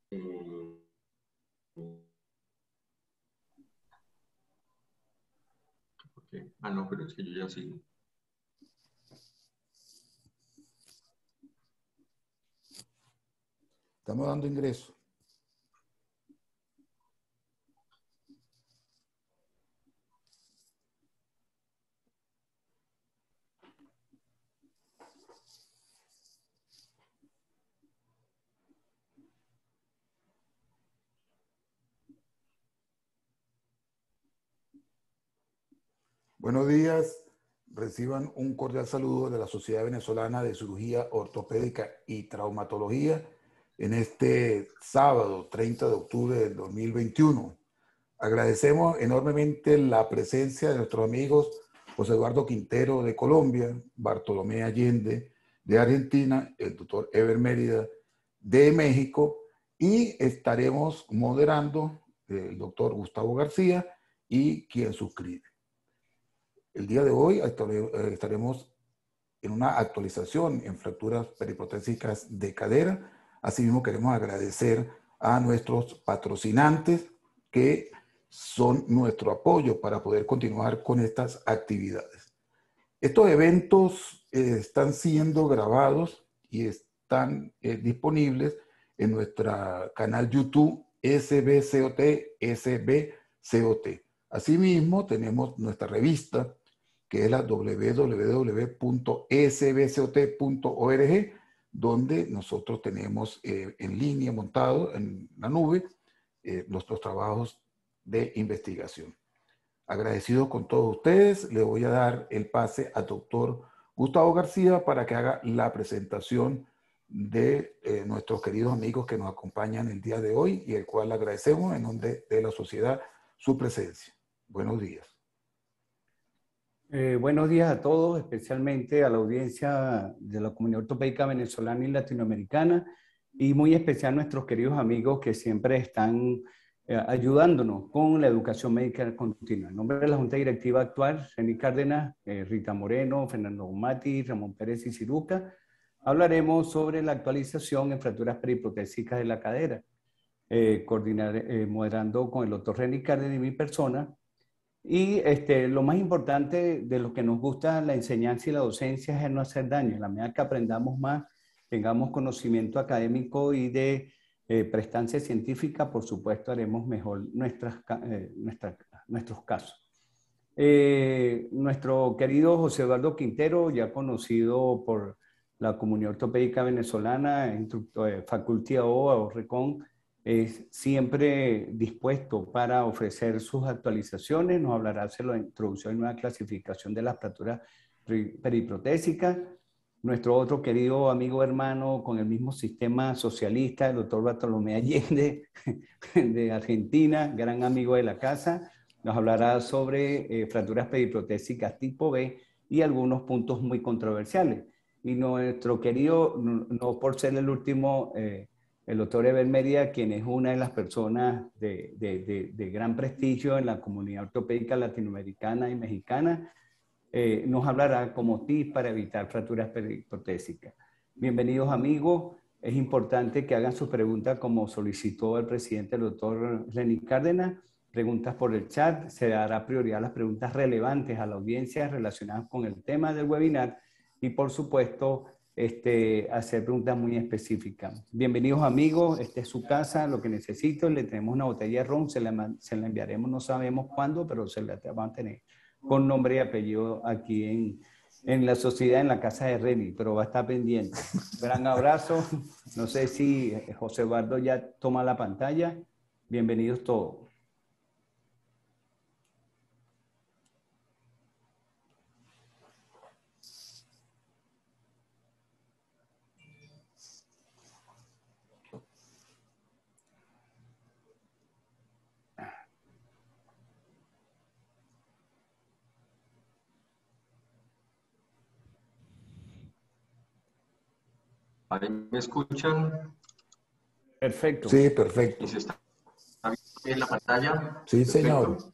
Eh, no, pero es que yo ya sigo. Estamos dando ingreso. Buenos días. Reciban un cordial saludo de la Sociedad Venezolana de Cirugía Ortopédica y Traumatología en este sábado 30 de octubre del 2021. Agradecemos enormemente la presencia de nuestros amigos José Eduardo Quintero de Colombia, Bartolomé Allende de Argentina, el doctor Eber Mérida de México, y estaremos moderando el doctor Gustavo García y quien suscribe. El día de hoy estaremos en una actualización en fracturas periprotésicas de cadera. Asimismo, queremos agradecer a nuestros patrocinantes que son nuestro apoyo para poder continuar con estas actividades. Estos eventos están siendo grabados y están disponibles en nuestro canal YouTube SBCOT. Asimismo, tenemos nuestra revista, que es la www.sbcot.org, donde nosotros tenemos en línea montado en la nube nuestros trabajos de investigación. Agradecido con todos ustedes, le voy a dar el pase al doctor Gustavo García para que haga la presentación de nuestros queridos amigos que nos acompañan el día de hoy y el cual agradecemos en nombre de la sociedad su presencia. Buenos días. Buenos días a todos, especialmente a la audiencia de la comunidad ortopédica venezolana y latinoamericana, y muy especial a nuestros queridos amigos que siempre están ayudándonos con la educación médica continua. En nombre de la Junta Directiva actual, Reni Cárdenas, Rita Moreno, Fernando Mati, Ramón Pérez y Ciruca, hablaremos sobre la actualización en fracturas periprotésicas de la cadera, moderando con el doctor Reni Cárdenas y mi persona. Y lo más importante de lo que nos gusta la enseñanza y la docencia es el no hacer daño. En la medida que aprendamos más, tengamos conocimiento académico y de prestancia científica, por supuesto haremos mejor nuestros casos. Nuestro querido José Eduardo Quintero, ya conocido por la comunidad ortopédica venezolana, instructor de Faculty o RECON, es siempre dispuesto para ofrecer sus actualizaciones. Nos hablará sobre la introducción y nueva clasificación de las fracturas periprotésicas. Nuestro otro querido amigo hermano con el mismo sistema socialista, el doctor Bartolomé Allende de Argentina, gran amigo de la casa, nos hablará sobre fracturas periprotésicas tipo B y algunos puntos muy controversiales. Y nuestro querido, no por ser el último, el doctor Eber Mérida, quien es una de las personas de gran prestigio en la comunidad ortopédica latinoamericana y mexicana, nos hablará como tips para evitar fracturas periprotésicas. Bienvenidos amigos, es importante que hagan sus preguntas como solicitó el presidente, el doctor Reni Cárdenas, preguntas por el chat, se dará prioridad a las preguntas relevantes a la audiencia relacionadas con el tema del webinar y por supuesto hacer preguntas muy específicas. Bienvenidos amigos, esta es su casa, lo que necesito, le tenemos una botella de ron, se la enviaremos, no sabemos cuándo, pero se la van a tener con nombre y apellido aquí en la sociedad, en la casa de Reni, pero va a estar pendiente. Gran abrazo, no sé si José Eduardo ya toma la pantalla, bienvenidos todos. ¿Ahí me escuchan? Perfecto. Sí, perfecto. ¿Y se está viendo en la pantalla? Sí, Perfecto. señor.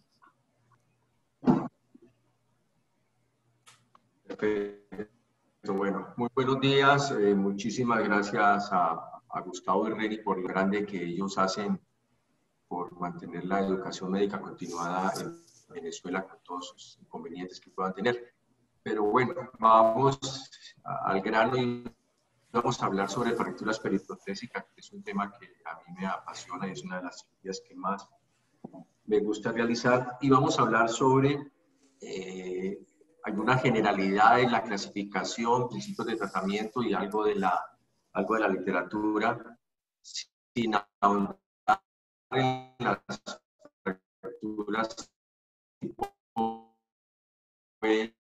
Perfecto. Bueno, muy buenos días. Muchísimas gracias a a Gustavo y Reni por lo grande que ellos hacen por mantener la educación médica continuada en Venezuela con todos sus inconvenientes que puedan tener. Pero bueno, vamos al grano y vamos a hablar sobre fracturas periprotésicas, que es un tema que a mí me apasiona y es una de las cirugías que más me gusta realizar. Y vamos a hablar sobre alguna generalidad en la clasificación, principios de tratamiento y algo de la literatura, sin ahondar en las fracturas tipo B,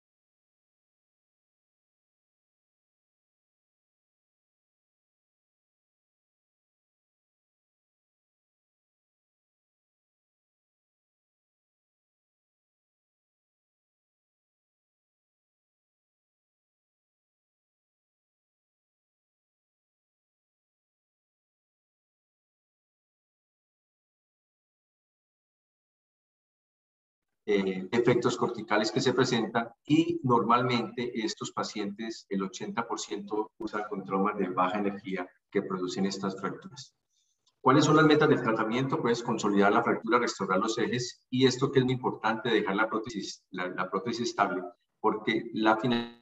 efectos corticales que se presentan y normalmente estos pacientes, el 80% usan con traumas de baja energía que producen estas fracturas. ¿Cuáles son las metas del tratamiento? Pues consolidar la fractura, restaurar los ejes y esto que es muy importante, dejar la prótesis estable, porque la finalidad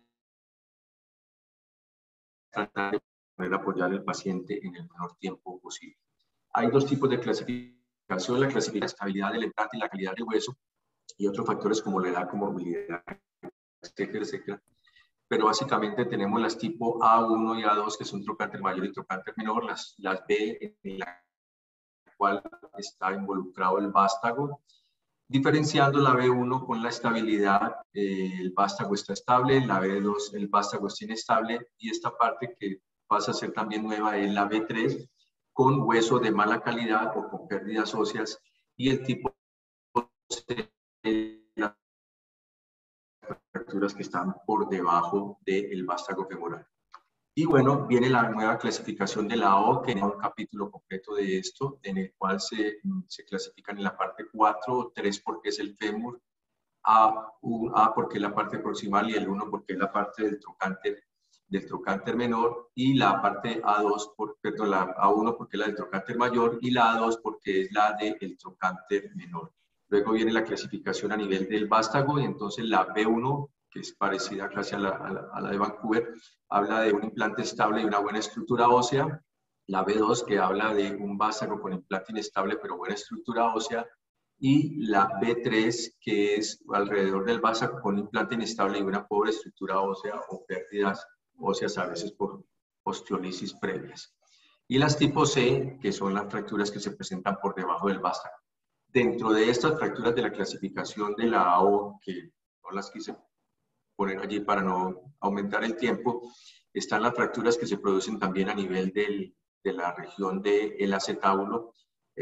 es tratar de poder apoyar al paciente en el menor tiempo posible. Hay dos tipos de clasificación, la clasificación de estabilidad del implante y la calidad del hueso, y otros factores como la edad, comorbilidad, etcétera, etcétera. Pero básicamente tenemos las tipo A1 y A2, que son trocánter mayor y trocánter menor, las B, en la cual está involucrado el vástago, diferenciando la B1 con la estabilidad, el vástago está estable, la B2 el vástago está inestable, y esta parte que pasa a ser también nueva es la B3, con hueso de mala calidad o con pérdidas óseas, y el tipo C, las fracturas que están por debajo del vástago femoral. Y bueno, viene la nueva clasificación de la O, que tiene un capítulo completo de esto, en el cual se clasifican en la parte 4, 3 porque es el fémur, A porque es la parte proximal y el 1 porque es la parte del trocánter menor, y la parte A2, perdón, la A1 porque es la del trocánter mayor y la A2 porque es la del trocánter menor. Luego viene la clasificación a nivel del vástago y entonces la B1, que es parecida casi a la de Vancouver, habla de un implante estable y una buena estructura ósea. La B2 que habla de un vástago con implante inestable pero buena estructura ósea. Y la B3 que es alrededor del vástago con implante inestable y una pobre estructura ósea o pérdidas óseas a veces por osteolisis previas. Y las tipo C, que son las fracturas que se presentan por debajo del vástago. Dentro de estas fracturas de la clasificación de la AO, que no las quise poner allí para no aumentar el tiempo, están las fracturas que se producen también a nivel de la región del acetábulo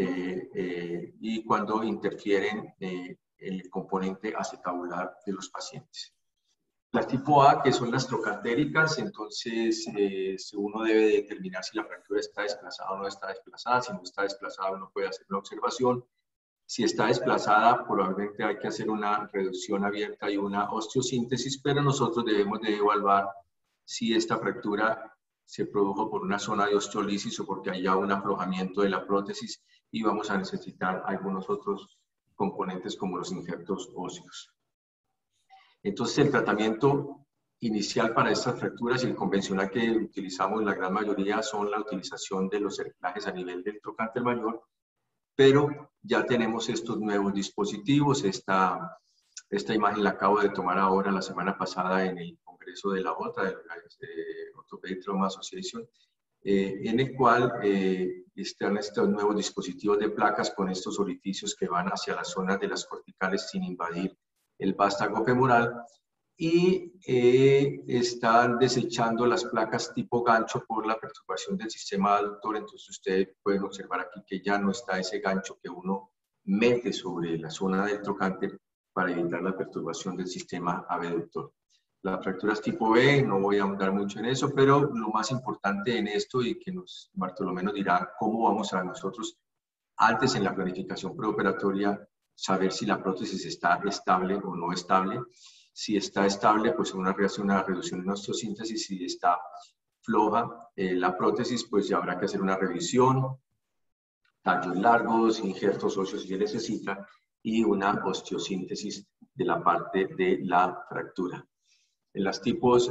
y cuando interfieren el componente acetabular de los pacientes. Las tipo A, que son las trocantéricas, entonces uno debe determinar si la fractura está desplazada o no está desplazada. Si no está desplazada, uno puede hacer una observación. Si está desplazada, probablemente hay que hacer una reducción abierta y una osteosíntesis, pero nosotros debemos de evaluar si esta fractura se produjo por una zona de osteolisis o porque haya un aflojamiento de la prótesis y vamos a necesitar algunos otros componentes como los injertos óseos. Entonces, el tratamiento inicial para estas fracturas y el convencional que utilizamos la gran mayoría son la utilización de los cerclajes a nivel del trocánter mayor, pero ya tenemos estos nuevos dispositivos. Esta imagen la acabo de tomar ahora la semana pasada en el congreso de la OTA, de Orthopedic Trauma Association, en el cual están estos nuevos dispositivos de placas con estos orificios que van hacia las zonas de las corticales sin invadir el vástago femoral, y están desechando las placas tipo gancho por la perturbación del sistema aductor. Entonces ustedes pueden observar aquí que ya no está ese gancho que uno mete sobre la zona del trocánter para evitar la perturbación del sistema abductor. Las fracturas tipo B, no voy a ahondar mucho en eso, pero lo más importante en esto, y que Bartolomé nos dirá cómo vamos a nosotros antes en la planificación preoperatoria saber si la prótesis está estable o no estable. Si está estable, pues uno hace una reducción en osteosíntesis. Si está floja la prótesis, pues ya habrá que hacer una revisión, tallos largos, injertos óseos si se necesita, y una osteosíntesis de la parte de la fractura. En las tipos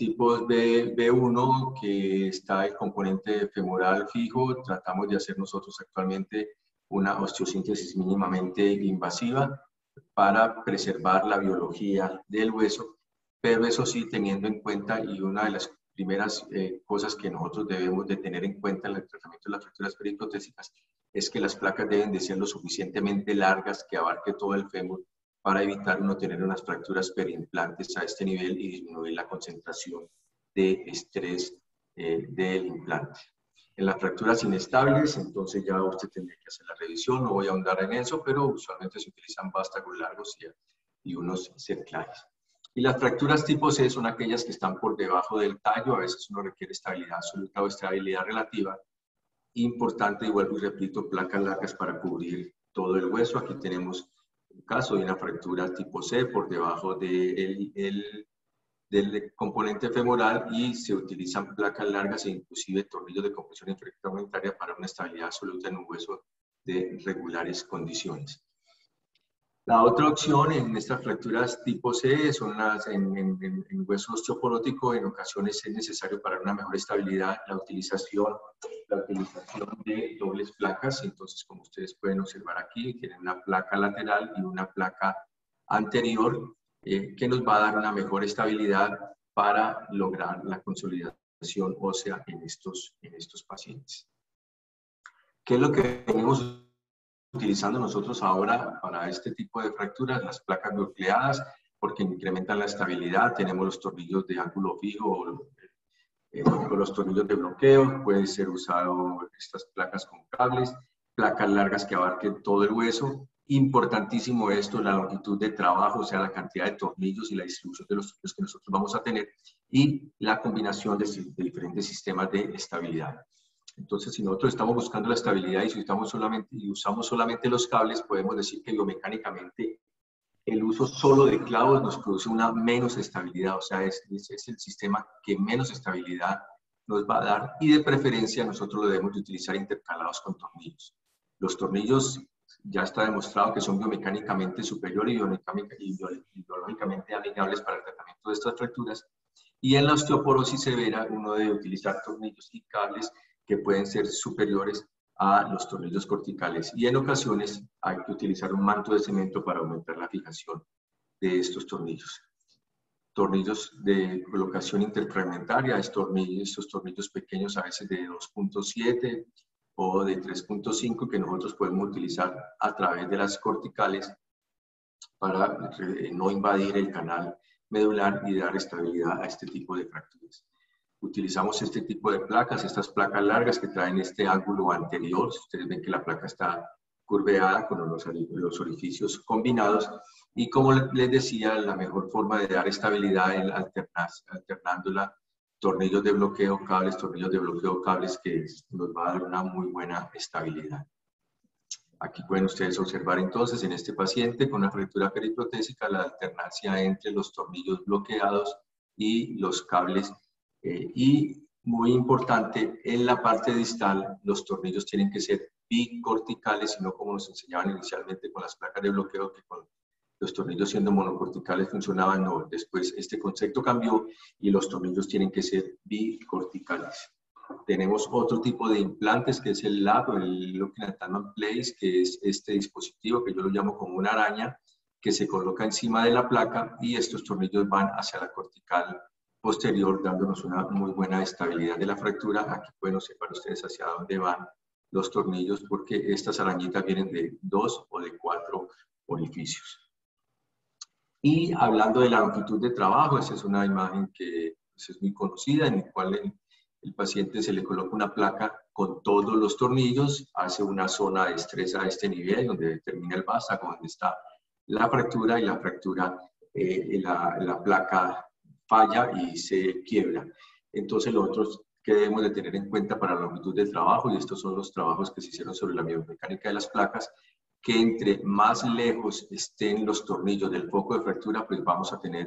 B1, que está el componente femoral fijo, tratamos de hacer nosotros actualmente una osteosíntesis mínimamente invasiva para preservar la biología del hueso, pero eso sí teniendo en cuenta, y una de las primeras cosas que nosotros debemos de tener en cuenta en el tratamiento de las fracturas periprotésicas es que las placas deben de ser lo suficientemente largas que abarque todo el fémur para evitar no tener unas fracturas periimplantes a este nivel y disminuir la concentración de estrés del implante. En las fracturas inestables, entonces ya usted tendría que hacer la revisión, no voy a ahondar en eso, pero usualmente se utilizan vástagos largos y unos cerclares. Y las fracturas tipo C son aquellas que están por debajo del tallo, a veces uno requiere estabilidad absoluta o estabilidad relativa. Importante, y vuelvo y repito, placas largas para cubrir todo el hueso. Aquí tenemos un caso de una fractura tipo C por debajo del componente femoral y se utilizan placas largas e inclusive tornillos de compresión infrarreglamentaria para una estabilidad absoluta en un hueso de regulares condiciones. La otra opción en estas fracturas tipo C son las en hueso osteoporótico. En ocasiones es necesario para una mejor estabilidad la utilización de dobles placas. Entonces, como ustedes pueden observar aquí, tienen una placa lateral y una placa anterior que nos va a dar una mejor estabilidad para lograr la consolidación ósea en estos pacientes. ¿Qué es lo que venimos utilizando nosotros ahora para este tipo de fracturas? Las placas nucleadas, porque incrementan la estabilidad. Tenemos los tornillos de ángulo fijo o los tornillos de bloqueo. Pueden ser usados estas placas con cables, placas largas que abarquen todo el hueso. Importantísimo esto, la longitud de trabajo, o sea, la cantidad de tornillos y la distribución de los tornillos que nosotros vamos a tener, y la combinación de diferentes sistemas de estabilidad. Entonces, si nosotros estamos buscando la estabilidad y si usamos solamente los cables, podemos decir que biomecánicamente el uso solo de clavos nos produce una menos estabilidad, o sea, es el sistema que menos estabilidad nos va a dar, y de preferencia nosotros lo debemos de utilizar intercalados con tornillos. Los tornillos ya está demostrado que son biomecánicamente superiores y biológicamente amigables para el tratamiento de estas fracturas, y en la osteoporosis severa uno debe utilizar tornillos y cables que pueden ser superiores a los tornillos corticales, y en ocasiones hay que utilizar un manto de cemento para aumentar la fijación de estos tornillos. Tornillos de colocación interfragmentaria, estos tornillos pequeños a veces de 2.7 o de 3.5 que nosotros podemos utilizar a través de las corticales para no invadir el canal medular y dar estabilidad a este tipo de fracturas. Utilizamos este tipo de placas, estas placas largas que traen este ángulo anterior. Ustedes ven que la placa está curveada con los orificios combinados, y como les decía, la mejor forma de dar estabilidad es alternándola tornillos de bloqueo, cables, que nos va a dar una muy buena estabilidad. Aquí pueden ustedes observar entonces en este paciente con una fractura periprotésica la alternancia entre los tornillos bloqueados y los cables. Y muy importante, en la parte distal los tornillos tienen que ser bicorticales y no como nos enseñaban inicialmente con las placas de bloqueo, que con los tornillos siendo monocorticales funcionaban. No, después este concepto cambió y los tornillos tienen que ser bicorticales. Tenemos otro tipo de implantes que es el LAP, el Locking Attachment Place, que es este dispositivo que yo lo llamo como una araña que se coloca encima de la placa, y estos tornillos van hacia la cortical posterior, dándonos una muy buena estabilidad de la fractura. Aquí pueden observar ustedes hacia dónde van los tornillos, porque estas arañitas vienen de 2 o de 4 orificios. Y hablando de la longitud de trabajo, esa es una imagen que es muy conocida, en la cual el paciente se le coloca una placa con todos los tornillos, hace una zona de estrés a este nivel, donde termina el vástago, donde está la fractura, y la fractura, la placa falla y se quiebra. Entonces, lo otro que debemos de tener en cuenta para la longitud de trabajo, y estos son los trabajos que se hicieron sobre la biomecánica de las placas, que entre más lejos estén los tornillos del foco de fractura, pues vamos a tener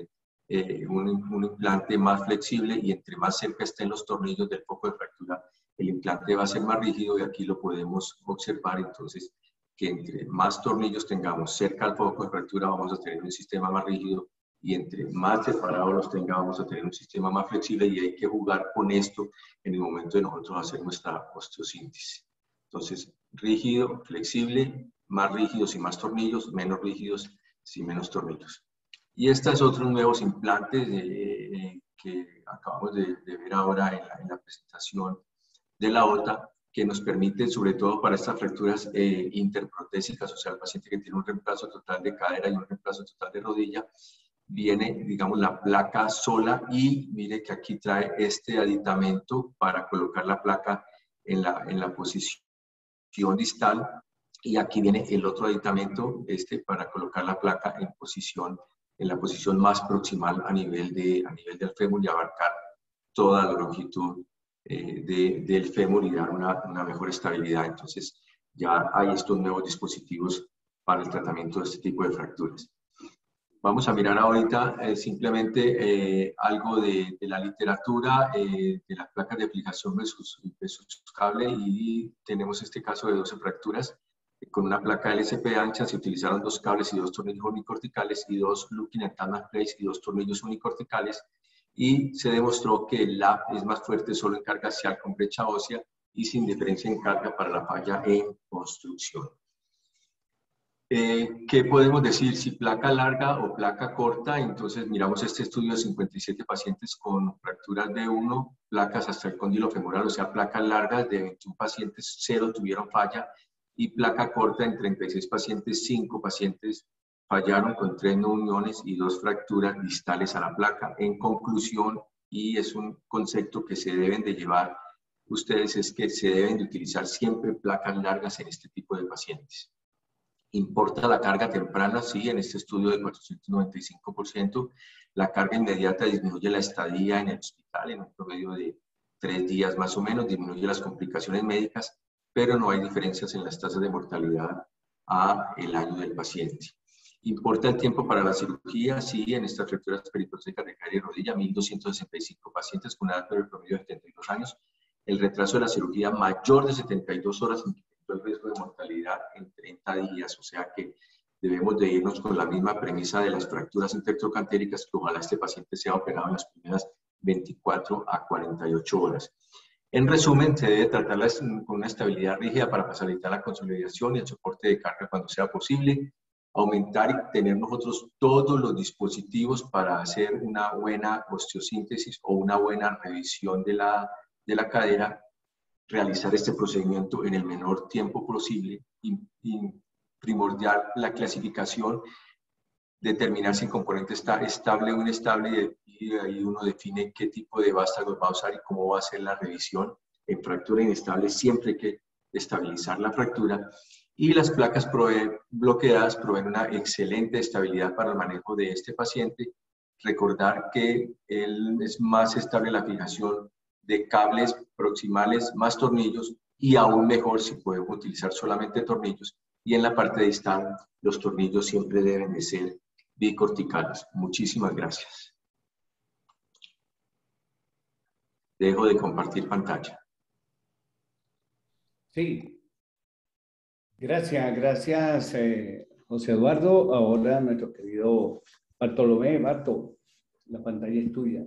un implante más flexible, y entre más cerca estén los tornillos del foco de fractura, el implante va a ser más rígido, y aquí lo podemos observar. Entonces, que entre más tornillos tengamos cerca al foco de fractura, vamos a tener un sistema más rígido, y entre más separados los tengamos, vamos a tener un sistema más flexible, y hay que jugar con esto en el momento de nosotros hacer nuestra osteosíntesis. Entonces, rígido, flexible, más rígidos y más tornillos, menos rígidos y menos tornillos. Y estos otros nuevos implantes que acabamos de ver ahora en la presentación de la OTA, que nos permite, sobre todo para estas fracturas interprotésicas, o sea, el paciente que tiene un reemplazo total de cadera y un reemplazo total de rodilla, viene, digamos, la placa sola, y mire que aquí trae este aditamento para colocar la placa en la posición distal, y aquí viene el otro aditamento, para colocar la placa en la posición más proximal a nivel del fémur, y abarcar toda la longitud del fémur, y dar una mejor estabilidad. Entonces, ya hay estos nuevos dispositivos para el tratamiento de este tipo de fracturas. Vamos a mirar ahorita simplemente algo de la literatura, de las placas de aplicación versus cable, y tenemos este caso de 12 fracturas. Con una placa LSP ancha se utilizaron 2 cables y 2 tornillos unicorticales, y 2 looking and tandem plates y 2 tornillos unicorticales, y se demostró que el LAP es más fuerte solo en carga axial con brecha ósea, y sin diferencia en carga para la falla en construcción. ¿Qué podemos decir? Si placa larga o placa corta. Entonces miramos este estudio de 57 pacientes con fracturas de 1, placas hasta el cóndilo femoral, o sea, placas largas de 21 pacientes, 0 tuvieron falla, y placa corta en 36 pacientes, 5 pacientes fallaron con 3 no uniones y 2 fracturas distales a la placa. En conclusión, y es un concepto que se deben de llevar ustedes, es que se deben de utilizar siempre placas largas en este tipo de pacientes. ¿Importa la carga temprana? Sí, en este estudio de 495%. La carga inmediata disminuye la estadía en el hospital en un promedio de 3 días más o menos, disminuye las complicaciones médicas, pero no hay diferencias en las tasas de mortalidad a el año del paciente. ¿Importa el tiempo para la cirugía? Sí, en estas fracturas periprostéticas de cadera y rodilla, 1.265 pacientes con una edad promedio de 72 años. El retraso de la cirugía mayor de 72 horas el riesgo de mortalidad en 30 días, o sea que debemos de irnos con la misma premisa de las fracturas intertrocantéricas, que ojalá este paciente sea operado en las primeras 24 a 48 horas. En resumen, se debe tratarlas con una estabilidad rígida para facilitar la consolidación y el soporte de carga cuando sea posible, aumentar y tener nosotros todos los dispositivos para hacer una buena osteosíntesis o una buena revisión de la cadera, realizar este procedimiento en el menor tiempo posible, y primordial la clasificación, determinar si el componente está estable o inestable, y ahí uno define qué tipo de vástago va a usar y cómo va a ser la revisión. En fractura inestable siempre hay que estabilizar la fractura, y las placas bloqueadas proveen una excelente estabilidad para el manejo de este paciente. Recordar que es más estable la fijación de cables proximales más tornillos, y aún mejor si podemos utilizar solamente tornillos, y en la parte distal los tornillos siempre deben de ser bicorticales. Muchísimas gracias. Dejo de compartir pantalla. Sí. Gracias, José Eduardo. Ahora nuestro querido Bartolomé. Barto, la pantalla es tuya.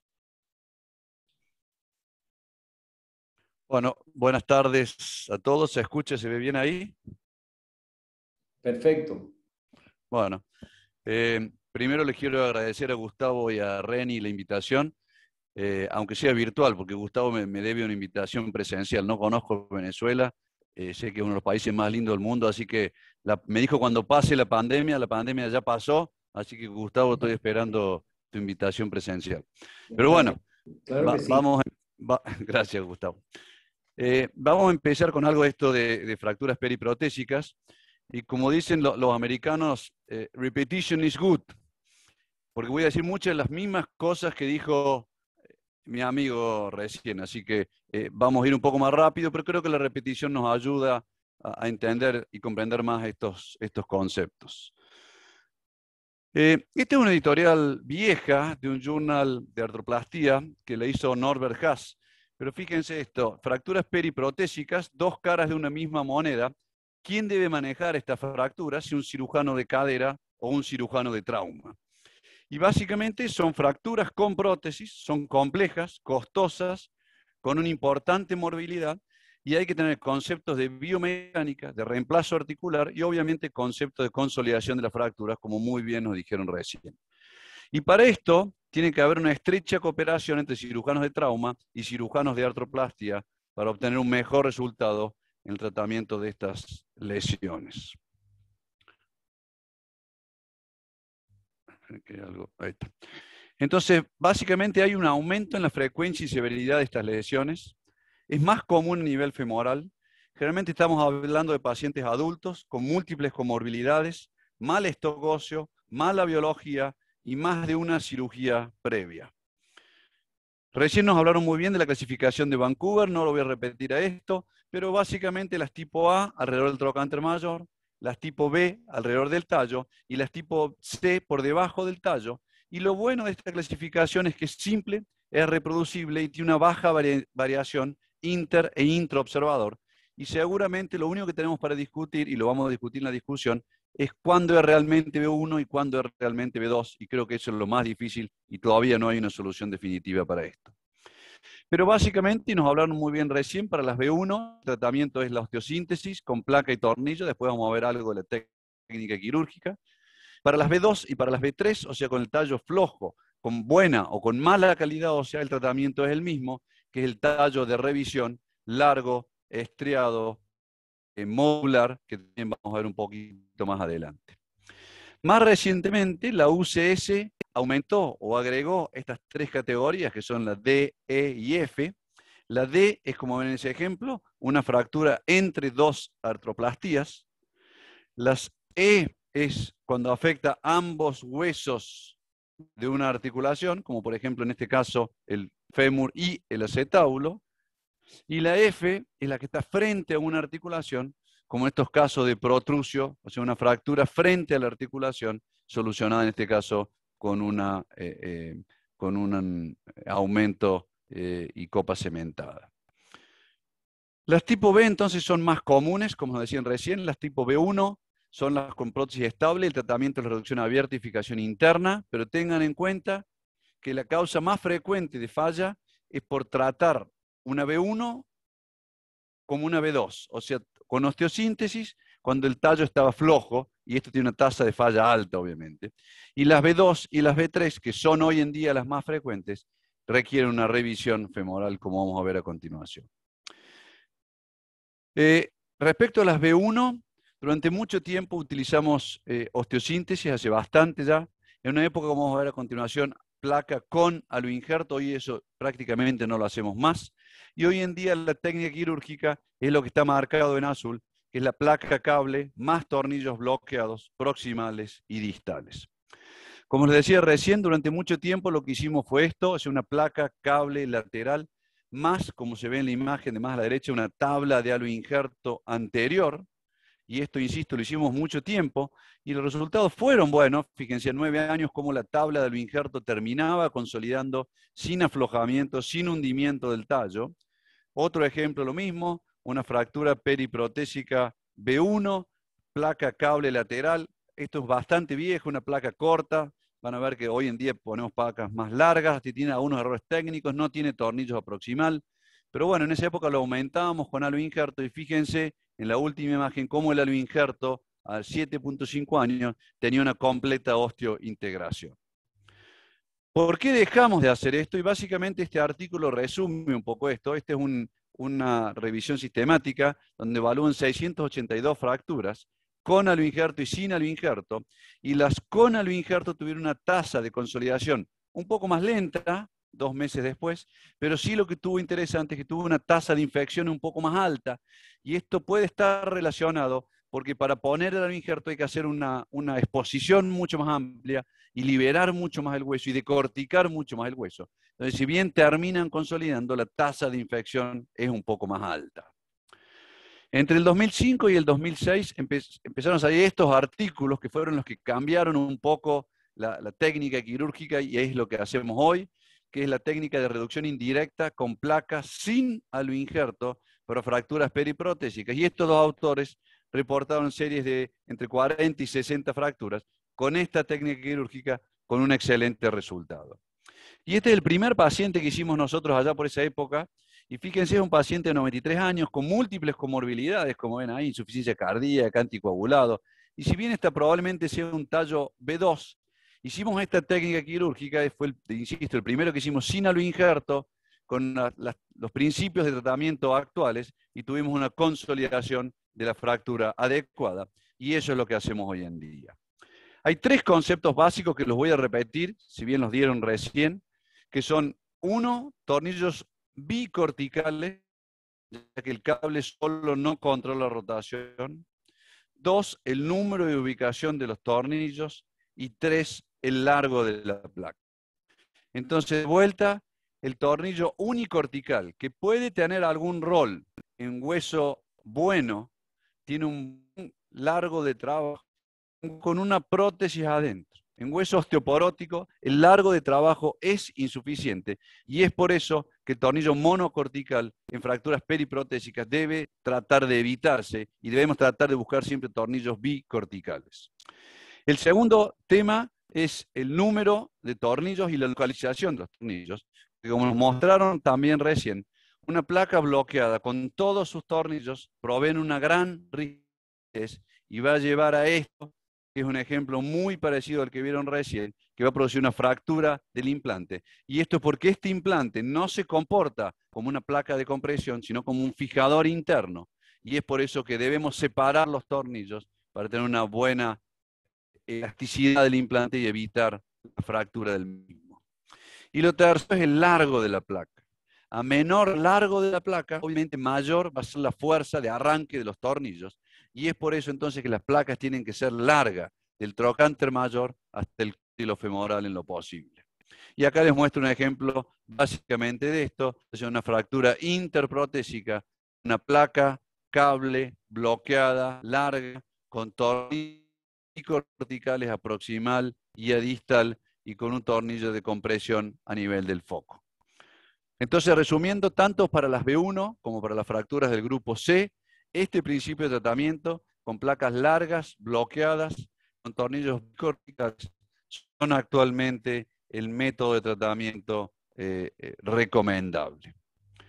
Bueno, buenas tardes a todos. ¿Se escucha? ¿Se ve bien ahí? Perfecto. Bueno, primero les quiero agradecer a Gustavo y a Reni la invitación, aunque sea virtual, porque Gustavo me debe una invitación presencial. No conozco Venezuela, sé que es uno de los países más lindos del mundo, así que me dijo cuando pase la pandemia ya pasó, así que Gustavo, estoy esperando tu invitación presencial. Pero bueno, claro que sí. Gracias, Gustavo. Vamos a empezar con algo de esto de fracturas periprotésicas, y como dicen los americanos, repetition is good, porque voy a decir muchas de las mismas cosas que dijo mi amigo recién, así que vamos a ir un poco más rápido, pero creo que la repetición nos ayuda a entender y comprender más estos conceptos. Esta es una editorial vieja de un journal de artroplastía que le hizo Norbert Haas. Pero fíjense esto, fracturas periprotésicas, dos caras de una misma moneda. ¿Quién debe manejar estas fracturas? Si un cirujano de cadera o un cirujano de trauma. Y básicamente son fracturas con prótesis, son complejas, costosas, con una importante morbilidad, y hay que tener conceptos de biomecánica, de reemplazo articular y obviamente conceptos de consolidación de las fracturas, como muy bien nos dijeron recién. Y para esto tiene que haber una estrecha cooperación entre cirujanos de trauma y cirujanos de artroplastia para obtener un mejor resultado en el tratamiento de estas lesiones. Ahí está. Entonces, básicamente hay un aumento en la frecuencia y severidad de estas lesiones. Es más común a nivel femoral. Generalmente estamos hablando de pacientes adultos con múltiples comorbilidades, mal stock óseo, mala biología y más de una cirugía previa. Recién nos hablaron muy bien de la clasificación de Vancouver, no lo voy a repetir a esto, pero básicamente las tipo A alrededor del trocánter mayor, las tipo B alrededor del tallo y las tipo C por debajo del tallo. Y lo bueno de esta clasificación es que es simple, es reproducible y tiene una baja variación inter e intraobservador. Y seguramente lo único que tenemos para discutir, y lo vamos a discutir en la discusión, es cuándo es realmente B1 y cuándo es realmente B2, y creo que eso es lo más difícil y todavía no hay una solución definitiva para esto. Pero básicamente, y nos hablaron muy bien recién, para las B1, el tratamiento es la osteosíntesis con placa y tornillo, después vamos a ver algo de la técnica quirúrgica. Para las B2 y para las B3, o sea, con el tallo flojo, con buena o con mala calidad ósea, el tratamiento es el mismo, que es el tallo de revisión, largo, estriado, modular, que también vamos a ver un poquito más adelante. Más recientemente, la UCS aumentó o agregó estas tres categorías, que son la D, E y F. La D es, como ven en ese ejemplo, una fractura entre dos artroplastías. Las E es cuando afecta ambos huesos de una articulación, como por ejemplo en este caso el fémur y el acetábulo. Y la F es la que está frente a una articulación, como en estos casos de protrusio, o sea, una fractura frente a la articulación, solucionada en este caso con un aumento y copa cementada. Las tipo B entonces son más comunes, como decían recién. Las tipo B1 son las con prótesis estable, el tratamiento es la reducción abierta y fijación interna, pero tengan en cuenta que la causa más frecuente de falla es por tratar una B1 como una B2, o sea, con osteosíntesis cuando el tallo estaba flojo, y esto tiene una tasa de falla alta, obviamente. Y las B2 y las B3, que son hoy en día las más frecuentes, requieren una revisión femoral, como vamos a ver a continuación. Respecto a las B1, durante mucho tiempo utilizamos osteosíntesis, hace bastante ya. En una época, como vamos a ver a continuación, placa con aloinjerto, hoy eso prácticamente no lo hacemos más. Y hoy en día la técnica quirúrgica es lo que está marcado en azul, que es la placa cable más tornillos bloqueados, proximales y distales. Como les decía recién, durante mucho tiempo lo que hicimos fue esto, es una placa cable lateral, más, como se ve en la imagen de más a la derecha, una tabla de aloinjerto anterior. Y esto, insisto, lo hicimos mucho tiempo, y los resultados fueron buenos. Fíjense, en 9 años, cómo la tabla del injerto terminaba consolidando sin aflojamiento, sin hundimiento del tallo. Otro ejemplo, lo mismo, una fractura periprotésica B1, placa cable lateral. Esto es bastante viejo, una placa corta. Van a ver que hoy en día ponemos placas más largas, tiene algunos errores técnicos, no tiene tornillos aproximal. Pero bueno, en esa época lo aumentábamos con aloinjerto, y fíjense en la última imagen cómo el aloinjerto a 7.5 años tenía una completa osteointegración. ¿Por qué dejamos de hacer esto? Y básicamente este artículo resume un poco esto. Esta es una revisión sistemática donde evalúan 682 fracturas con aloinjerto y sin aloinjerto, y las con aloinjerto tuvieron una tasa de consolidación un poco más lenta, 2 meses después, pero sí lo que tuvo interesante es que tuvo una tasa de infección un poco más alta, y esto puede estar relacionado porque para poner el aloinjerto hay que hacer una exposición mucho más amplia y liberar mucho más el hueso y decorticar mucho más el hueso. Entonces, si bien terminan consolidando, la tasa de infección es un poco más alta. Entre el 2005 y el 2006 empezaron a salir estos artículos que fueron los que cambiaron un poco la técnica quirúrgica, y es lo que hacemos hoy, que es la técnica de reducción indirecta con placas sin aloinjerto para fracturas periprotésicas. Y estos dos autores reportaron series de entre 40 y 60 fracturas con esta técnica quirúrgica con un excelente resultado. Y este es el primer paciente que hicimos nosotros allá por esa época. Y fíjense, es un paciente de 93 años con múltiples comorbilidades, como ven ahí, insuficiencia cardíaca, anticoagulado. Y si bien esta probablemente sea un tallo B2, hicimos esta técnica quirúrgica, fue, insisto, el primero que hicimos sin aloinjerto, con los principios de tratamiento actuales, y tuvimos una consolidación de la fractura adecuada. Y eso es lo que hacemos hoy en día. Hay tres conceptos básicos que los voy a repetir, si bien los dieron recién, que son, uno, tornillos bicorticales, ya que el cable solo no controla la rotación. Dos, el número de ubicación de los tornillos. Y tres, el largo de la placa. Entonces, de vuelta, el tornillo unicortical, que puede tener algún rol en hueso bueno, tiene un largo de trabajo con una prótesis adentro. En hueso osteoporótico, el largo de trabajo es insuficiente y es por eso que el tornillo monocortical en fracturas periprotésicas debe tratar de evitarse y debemos tratar de buscar siempre tornillos bicorticales. El segundo tema es el número de tornillos y la localización de los tornillos. Como nos mostraron también recién, una placa bloqueada con todos sus tornillos provee una gran rigidez y va a llevar a esto, que es un ejemplo muy parecido al que vieron recién, que va a producir una fractura del implante. Y esto es porque este implante no se comporta como una placa de compresión, sino como un fijador interno. Y es por eso que debemos separar los tornillos para tener una buena elasticidad del implante y evitar la fractura del mismo. Y lo tercero es el largo de la placa. A menor largo de la placa, obviamente mayor va a ser la fuerza de arranque de los tornillos. Y es por eso entonces que las placas tienen que ser largas, del trocánter mayor hasta el cóndilo femoral en lo posible. Y acá les muestro un ejemplo básicamente de esto. Es una fractura interprotésica, una placa, cable, bloqueada, larga, con tornillos corticales a proximal y a distal y con un tornillo de compresión a nivel del foco. Entonces, resumiendo, tanto para las B1 como para las fracturas del grupo C, este principio de tratamiento con placas largas, bloqueadas, con tornillos corticales, son actualmente el método de tratamiento recomendable.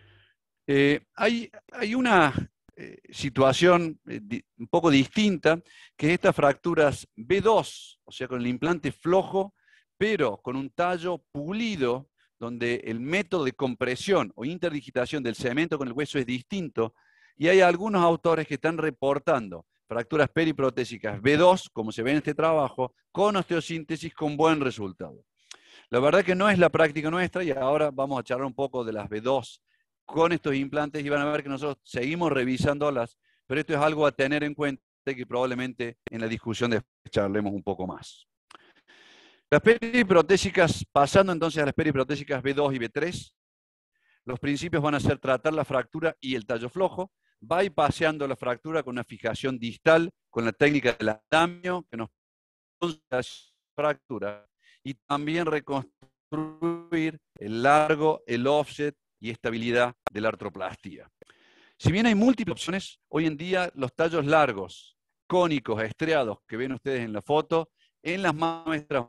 Hay una situación un poco distinta, que es estas fracturas B2, o sea, con el implante flojo, pero con un tallo pulido, donde el método de compresión o interdigitación del cemento con el hueso es distinto, y hay algunos autores que están reportando fracturas periprotésicas B2, como se ve en este trabajo, con osteosíntesis con buen resultado. La verdad que no es la práctica nuestra, y ahora vamos a charlar un poco de las B2 con estos implantes, y van a ver que nosotros seguimos revisándolas, pero esto es algo a tener en cuenta que probablemente en la discusión después charlemos un poco más. Las periprotésicas, pasando entonces a las periprotésicas B2 y B3, los principios van a ser tratar la fractura y el tallo flojo, bypaseando la fractura con una fijación distal, con la técnica del andamio, que nos la fractura, y también reconstruir el largo, el offset y estabilidad de la artroplastía. Si bien hay múltiples opciones, hoy en día los tallos largos, cónicos, estriados, que ven ustedes en la foto, en las muestras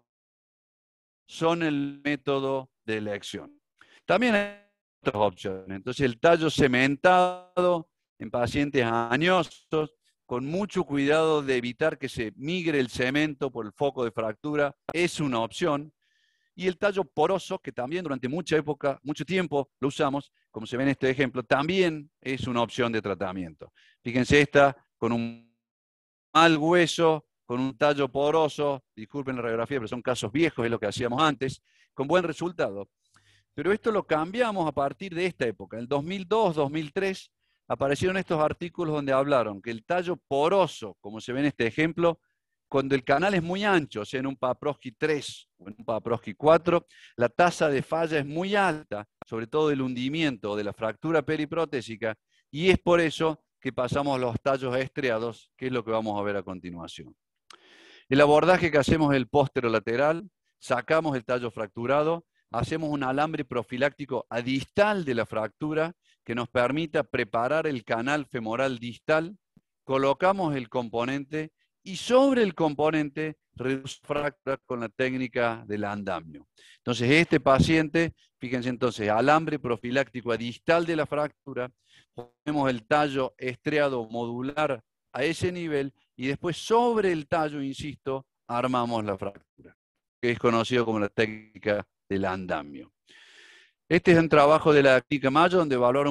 son el método de elección. También hay otras opciones. Entonces el tallo cementado en pacientes añosos, con mucho cuidado de evitar que se migre el cemento por el foco de fractura, es una opción. Y el tallo poroso, que también durante mucho tiempo lo usamos, como se ve en este ejemplo, también es una opción de tratamiento. Fíjense esta con un mal hueso, con un tallo poroso, disculpen la radiografía, pero son casos viejos, es lo que hacíamos antes, con buen resultado. Pero esto lo cambiamos a partir de esta época. En el 2002, 2003, aparecieron estos artículos donde hablaron que el tallo poroso, como se ve en este ejemplo, cuando el canal es muy ancho, o sea, en un Paprosky 3 o en un Paprosky 4, la tasa de falla es muy alta, sobre todo del hundimiento o de la fractura periprotésica, y es por eso que pasamos a los tallos estriados, que es lo que vamos a ver a continuación. El abordaje que hacemos es el posterolateral, sacamos el tallo fracturado, hacemos un alambre profiláctico a distal de la fractura que nos permita preparar el canal femoral distal, colocamos el componente y sobre el componente reducimos fractura con la técnica del andamio. Entonces este paciente, fíjense entonces, alambre profiláctico a distal de la fractura, ponemos el tallo estriado modular a ese nivel y después sobre el tallo, insisto, armamos la fractura, que es conocido como la técnica del andamio. Este es un trabajo de la clínica Mayo, donde evaluaron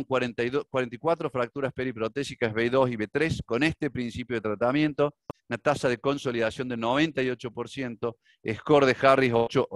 44 fracturas periprotésicas B2 y B3 con este principio de tratamiento, una tasa de consolidación de 98%, score de Harris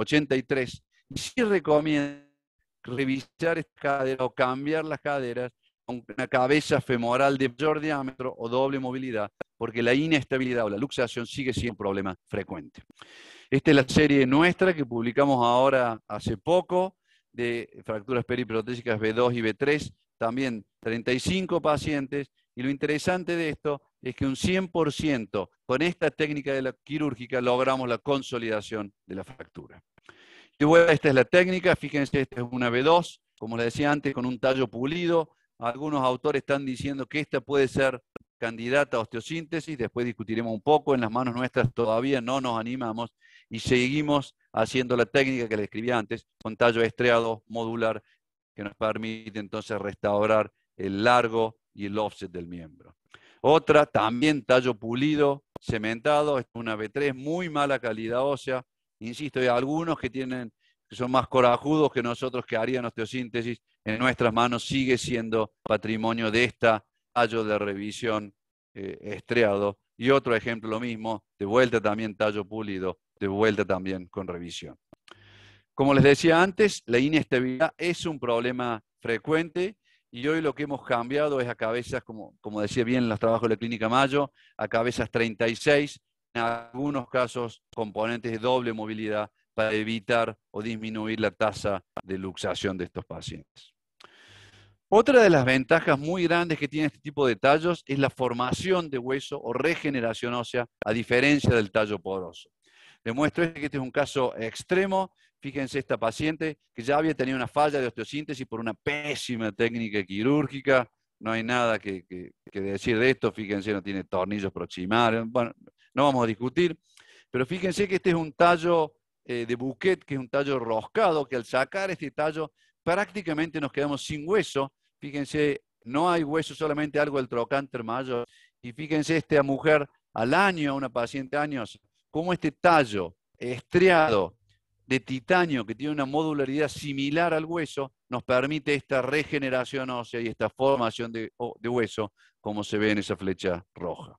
83, y sí recomiendo revisar esta cadera o cambiar las caderas con una cabeza femoral de mayor diámetro o doble movilidad, porque la inestabilidad o la luxación sigue siendo un problema frecuente. Esta es la serie nuestra que publicamos ahora hace poco, de fracturas periprotésicas B2 y B3, también 35 pacientes, y lo interesante de esto es que un 100% con esta técnica de la quirúrgica logramos la consolidación de la fractura. Y bueno, esta es la técnica, fíjense, esta es una B2, como les decía antes, con un tallo pulido. Algunos autores están diciendo que esta puede ser candidata a osteosíntesis, después discutiremos un poco, en las manos nuestras todavía no nos animamos y seguimos haciendo la técnica que les escribí antes, con tallo estriado modular, que nos permite entonces restaurar el largo y el offset del miembro. Otra, también tallo pulido, cementado, es una B3, muy mala calidad ósea. Insisto, hay algunos que son más corajudos que nosotros que harían osteosíntesis. En nuestras manos sigue siendo patrimonio de esta tallo de revisión estriado. Y otro ejemplo lo mismo, de vuelta también tallo pulido, de vuelta también con revisión. Como les decía antes, la inestabilidad es un problema frecuente y hoy lo que hemos cambiado es a cabezas, como decía bien en los trabajos de la Clínica Mayo, a cabezas 36, en algunos casos componentes de doble movilidad para evitar o disminuir la tasa de luxación de estos pacientes. Otra de las ventajas muy grandes que tiene este tipo de tallos es la formación de hueso o regeneración ósea, a diferencia del tallo poroso. Les muestro que este es un caso extremo. Fíjense esta paciente que ya había tenido una falla de osteosíntesis por una pésima técnica quirúrgica. No hay nada que decir de esto. Fíjense, no tiene tornillos proximales. Bueno, no vamos a discutir. Pero fíjense que este es un tallo de Bouquet, que es un tallo roscado, que al sacar este tallo prácticamente nos quedamos sin hueso. Fíjense, no hay hueso, solamente algo del trocánter mayor. Y fíjense esta mujer al año, una paciente años, cómo este tallo estriado de titanio que tiene una modularidad similar al hueso nos permite esta regeneración ósea y esta formación de hueso, como se ve en esa flecha roja.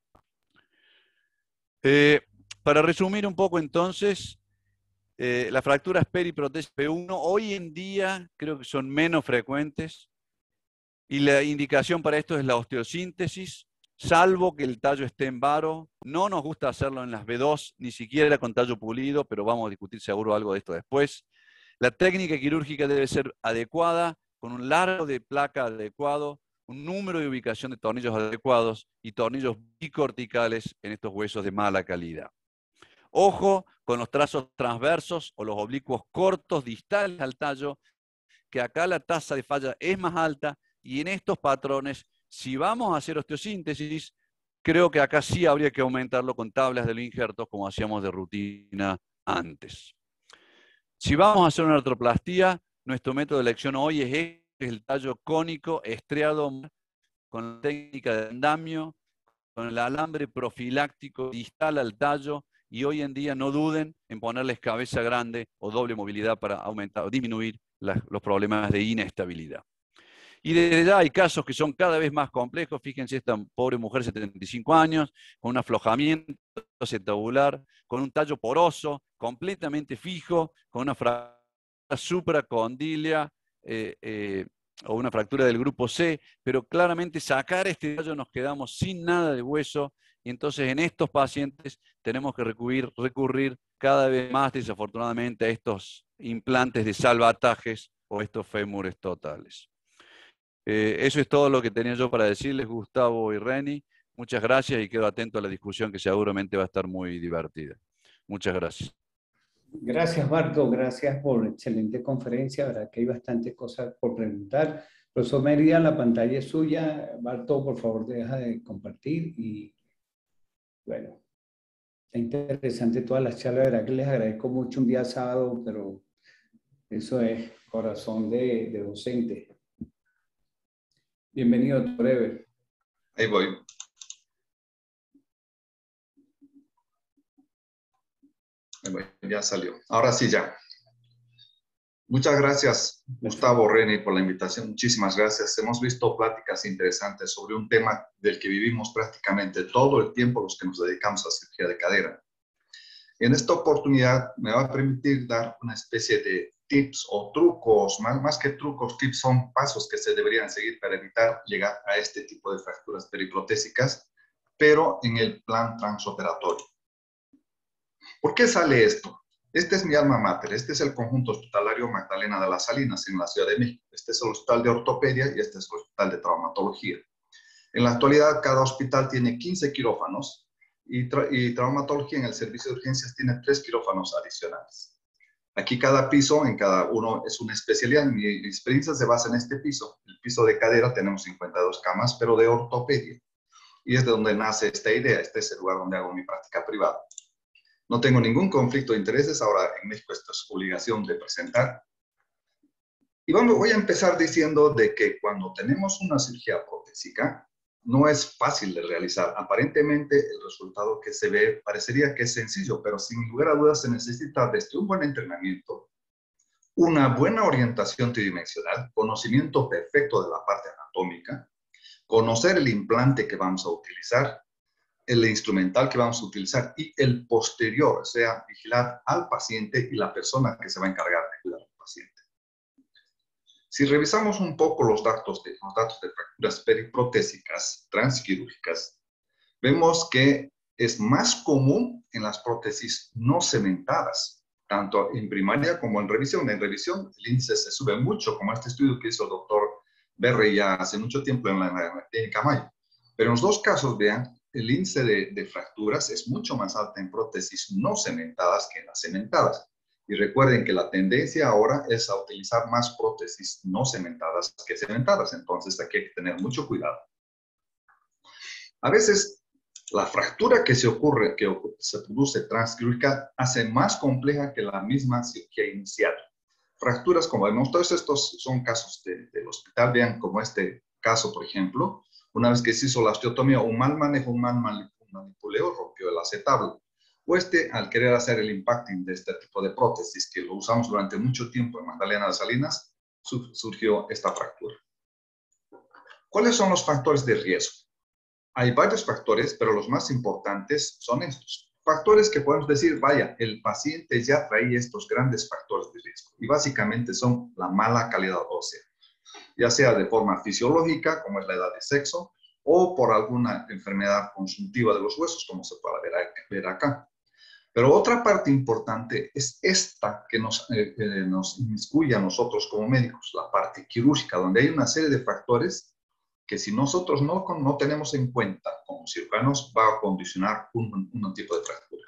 Para resumir un poco entonces, las fracturas periprotésicas P1 hoy en día creo que son menos frecuentes y la indicación para esto es la osteosíntesis, salvo que el tallo esté en varo. No nos gusta hacerlo en las B2, ni siquiera con tallo pulido, pero vamos a discutir seguro algo de esto después. La técnica quirúrgica debe ser adecuada, con un largo de placa adecuado, un número de ubicación de tornillos adecuados y tornillos bicorticales en estos huesos de mala calidad. Ojo con los trazos transversos o los oblicuos cortos distales al tallo, que acá la tasa de falla es más alta y en estos patrones, si vamos a hacer osteosíntesis, creo que acá sí habría que aumentarlo con tablas de los injertos como hacíamos de rutina antes. Si vamos a hacer una artroplastía, nuestro método de elección hoy es el tallo cónico estriado con la técnica de andamio, con el alambre profiláctico distal al tallo, y hoy en día no duden en ponerles cabeza grande o doble movilidad para aumentar o disminuir los problemas de inestabilidad. Y desde ya hay casos que son cada vez más complejos. Fíjense esta pobre mujer de 75 años, con un aflojamiento acetabular, con un tallo poroso, completamente fijo, con una fractura supracondilia o una fractura del grupo C, pero claramente sacar este tallo nos quedamos sin nada de hueso, y entonces en estos pacientes tenemos que recurrir cada vez más, desafortunadamente, a estos implantes de salvatajes o estos fémures totales. Eso es todo lo que tenía yo para decirles, Gustavo y Reni. Muchas gracias y quedo atento a la discusión que seguramente va a estar muy divertida. Muchas gracias. Gracias, Barto. Gracias por excelente conferencia. Verdad que hay bastantes cosas por preguntar. Profesor Mérida, la pantalla es suya. Barto, por favor, deja de compartir. Y bueno, está interesante todas las charlas. Verdad que les agradezco mucho un día sábado, pero eso es corazón de docente. Bienvenido, doctor Eber. Ahí voy. Ya salió. Ahora sí, ya. Muchas gracias, Gustavo, Reni, por la invitación. Muchísimas gracias. Hemos visto pláticas interesantes sobre un tema del que vivimos prácticamente todo el tiempo los que nos dedicamos a cirugía de cadera. En esta oportunidad me va a permitir dar una especie de tips o trucos, más que trucos, tips son pasos que se deberían seguir para evitar llegar a este tipo de fracturas periprotésicas, pero en el plan transoperatorio. ¿Por qué sale esto? Este es mi alma mater, este es el conjunto hospitalario Magdalena de las Salinas en la Ciudad de México. Este es el hospital de ortopedia y este es el hospital de traumatología. En la actualidad, cada hospital tiene 15 quirófanos y traumatología en el servicio de urgencias tiene 3 quirófanos adicionales. Aquí cada piso, en cada uno es una especialidad. Mi experiencia se basa en este piso. El piso de cadera tenemos 52 camas, pero de ortopedia. Y es de donde nace esta idea. Este es el lugar donde hago mi práctica privada. No tengo ningún conflicto de intereses. Ahora en México esto es obligación de presentar. Y voy a empezar diciendo de que cuando tenemos una cirugía protésica, no es fácil de realizar. Aparentemente el resultado que se ve parecería que es sencillo, pero sin lugar a dudas se necesita desde un buen entrenamiento, una buena orientación tridimensional, conocimiento perfecto de la parte anatómica, conocer el implante que vamos a utilizar, el instrumental que vamos a utilizar y el posterior, o sea, vigilar al paciente y la persona que se va a encargar de cuidar al paciente. Si revisamos un poco los datos de fracturas periprotésicas transquirúrgicas, vemos que es más común en las prótesis no cementadas, tanto en primaria como en revisión. En revisión el índice se sube mucho, como este estudio que hizo el doctor Berre ya hace mucho tiempo en la clínica Mayo. Pero en los dos casos, vean, el índice de fracturas es mucho más alto en prótesis no cementadas que en las cementadas. Y recuerden que la tendencia ahora es a utilizar más prótesis no cementadas que cementadas. Entonces aquí hay que tener mucho cuidado. A veces la fractura que se produce transquirúrgica hace más compleja que la misma cirugía inicial. Fracturas como vemos, todos estos son casos del hospital. Vean como este caso, por ejemplo, una vez que se hizo la osteotomía, un mal manejo, un mal manipuleo rompió el acetablo. O al querer hacer el impacting de este tipo de prótesis, que lo usamos durante mucho tiempo en Magdalena de Salinas, surgió esta fractura. ¿Cuáles son los factores de riesgo? Hay varios factores, pero los más importantes son estos. Factores que podemos decir, vaya, el paciente ya traía estos grandes factores de riesgo. Y básicamente son la mala calidad ósea, ya sea de forma fisiológica, como es la edad de sexo, o por alguna enfermedad consuntiva de los huesos, como se puede ver acá. Pero otra parte importante es esta que nos inmiscuye a nosotros como médicos, la parte quirúrgica, donde hay una serie de factores que si nosotros no tenemos en cuenta como cirujanos, va a condicionar un tipo de fractura.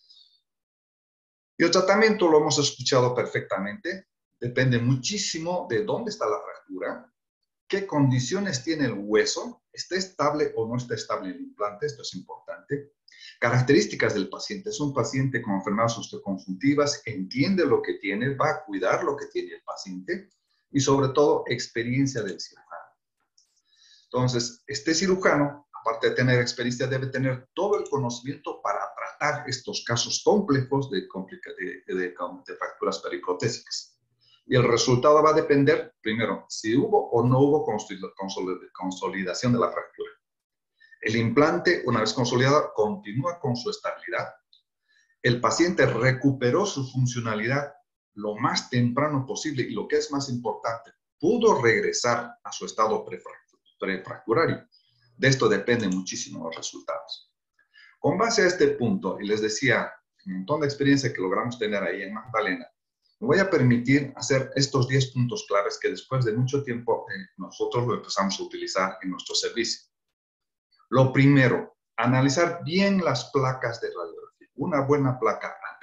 Y el tratamiento lo hemos escuchado perfectamente, depende muchísimo de dónde está la fractura, qué condiciones tiene el hueso, está estable o no está estable el implante, esto es importante. Características del paciente, es un paciente con enfermedades osteoconjuntivas, entiende lo que tiene, va a cuidar lo que tiene el paciente y sobre todo experiencia del cirujano. Entonces, este cirujano, aparte de tener experiencia, debe tener todo el conocimiento para tratar estos casos complejos de fracturas periprotésicas. Y el resultado va a depender, primero, si hubo o no hubo consolidación de la fractura. El implante, una vez consolidado, continúa con su estabilidad. El paciente recuperó su funcionalidad lo más temprano posible y lo que es más importante, pudo regresar a su estado prefracturario. De esto dependen muchísimo los resultados. Con base a este punto, y les decía, un montón de experiencia que logramos tener ahí en Magdalena, me voy a permitir hacer estos 10 puntos claves que después de mucho tiempo nosotros lo empezamos a utilizar en nuestro servicio. Lo primero, analizar bien las placas de radiografía. Una buena placa AP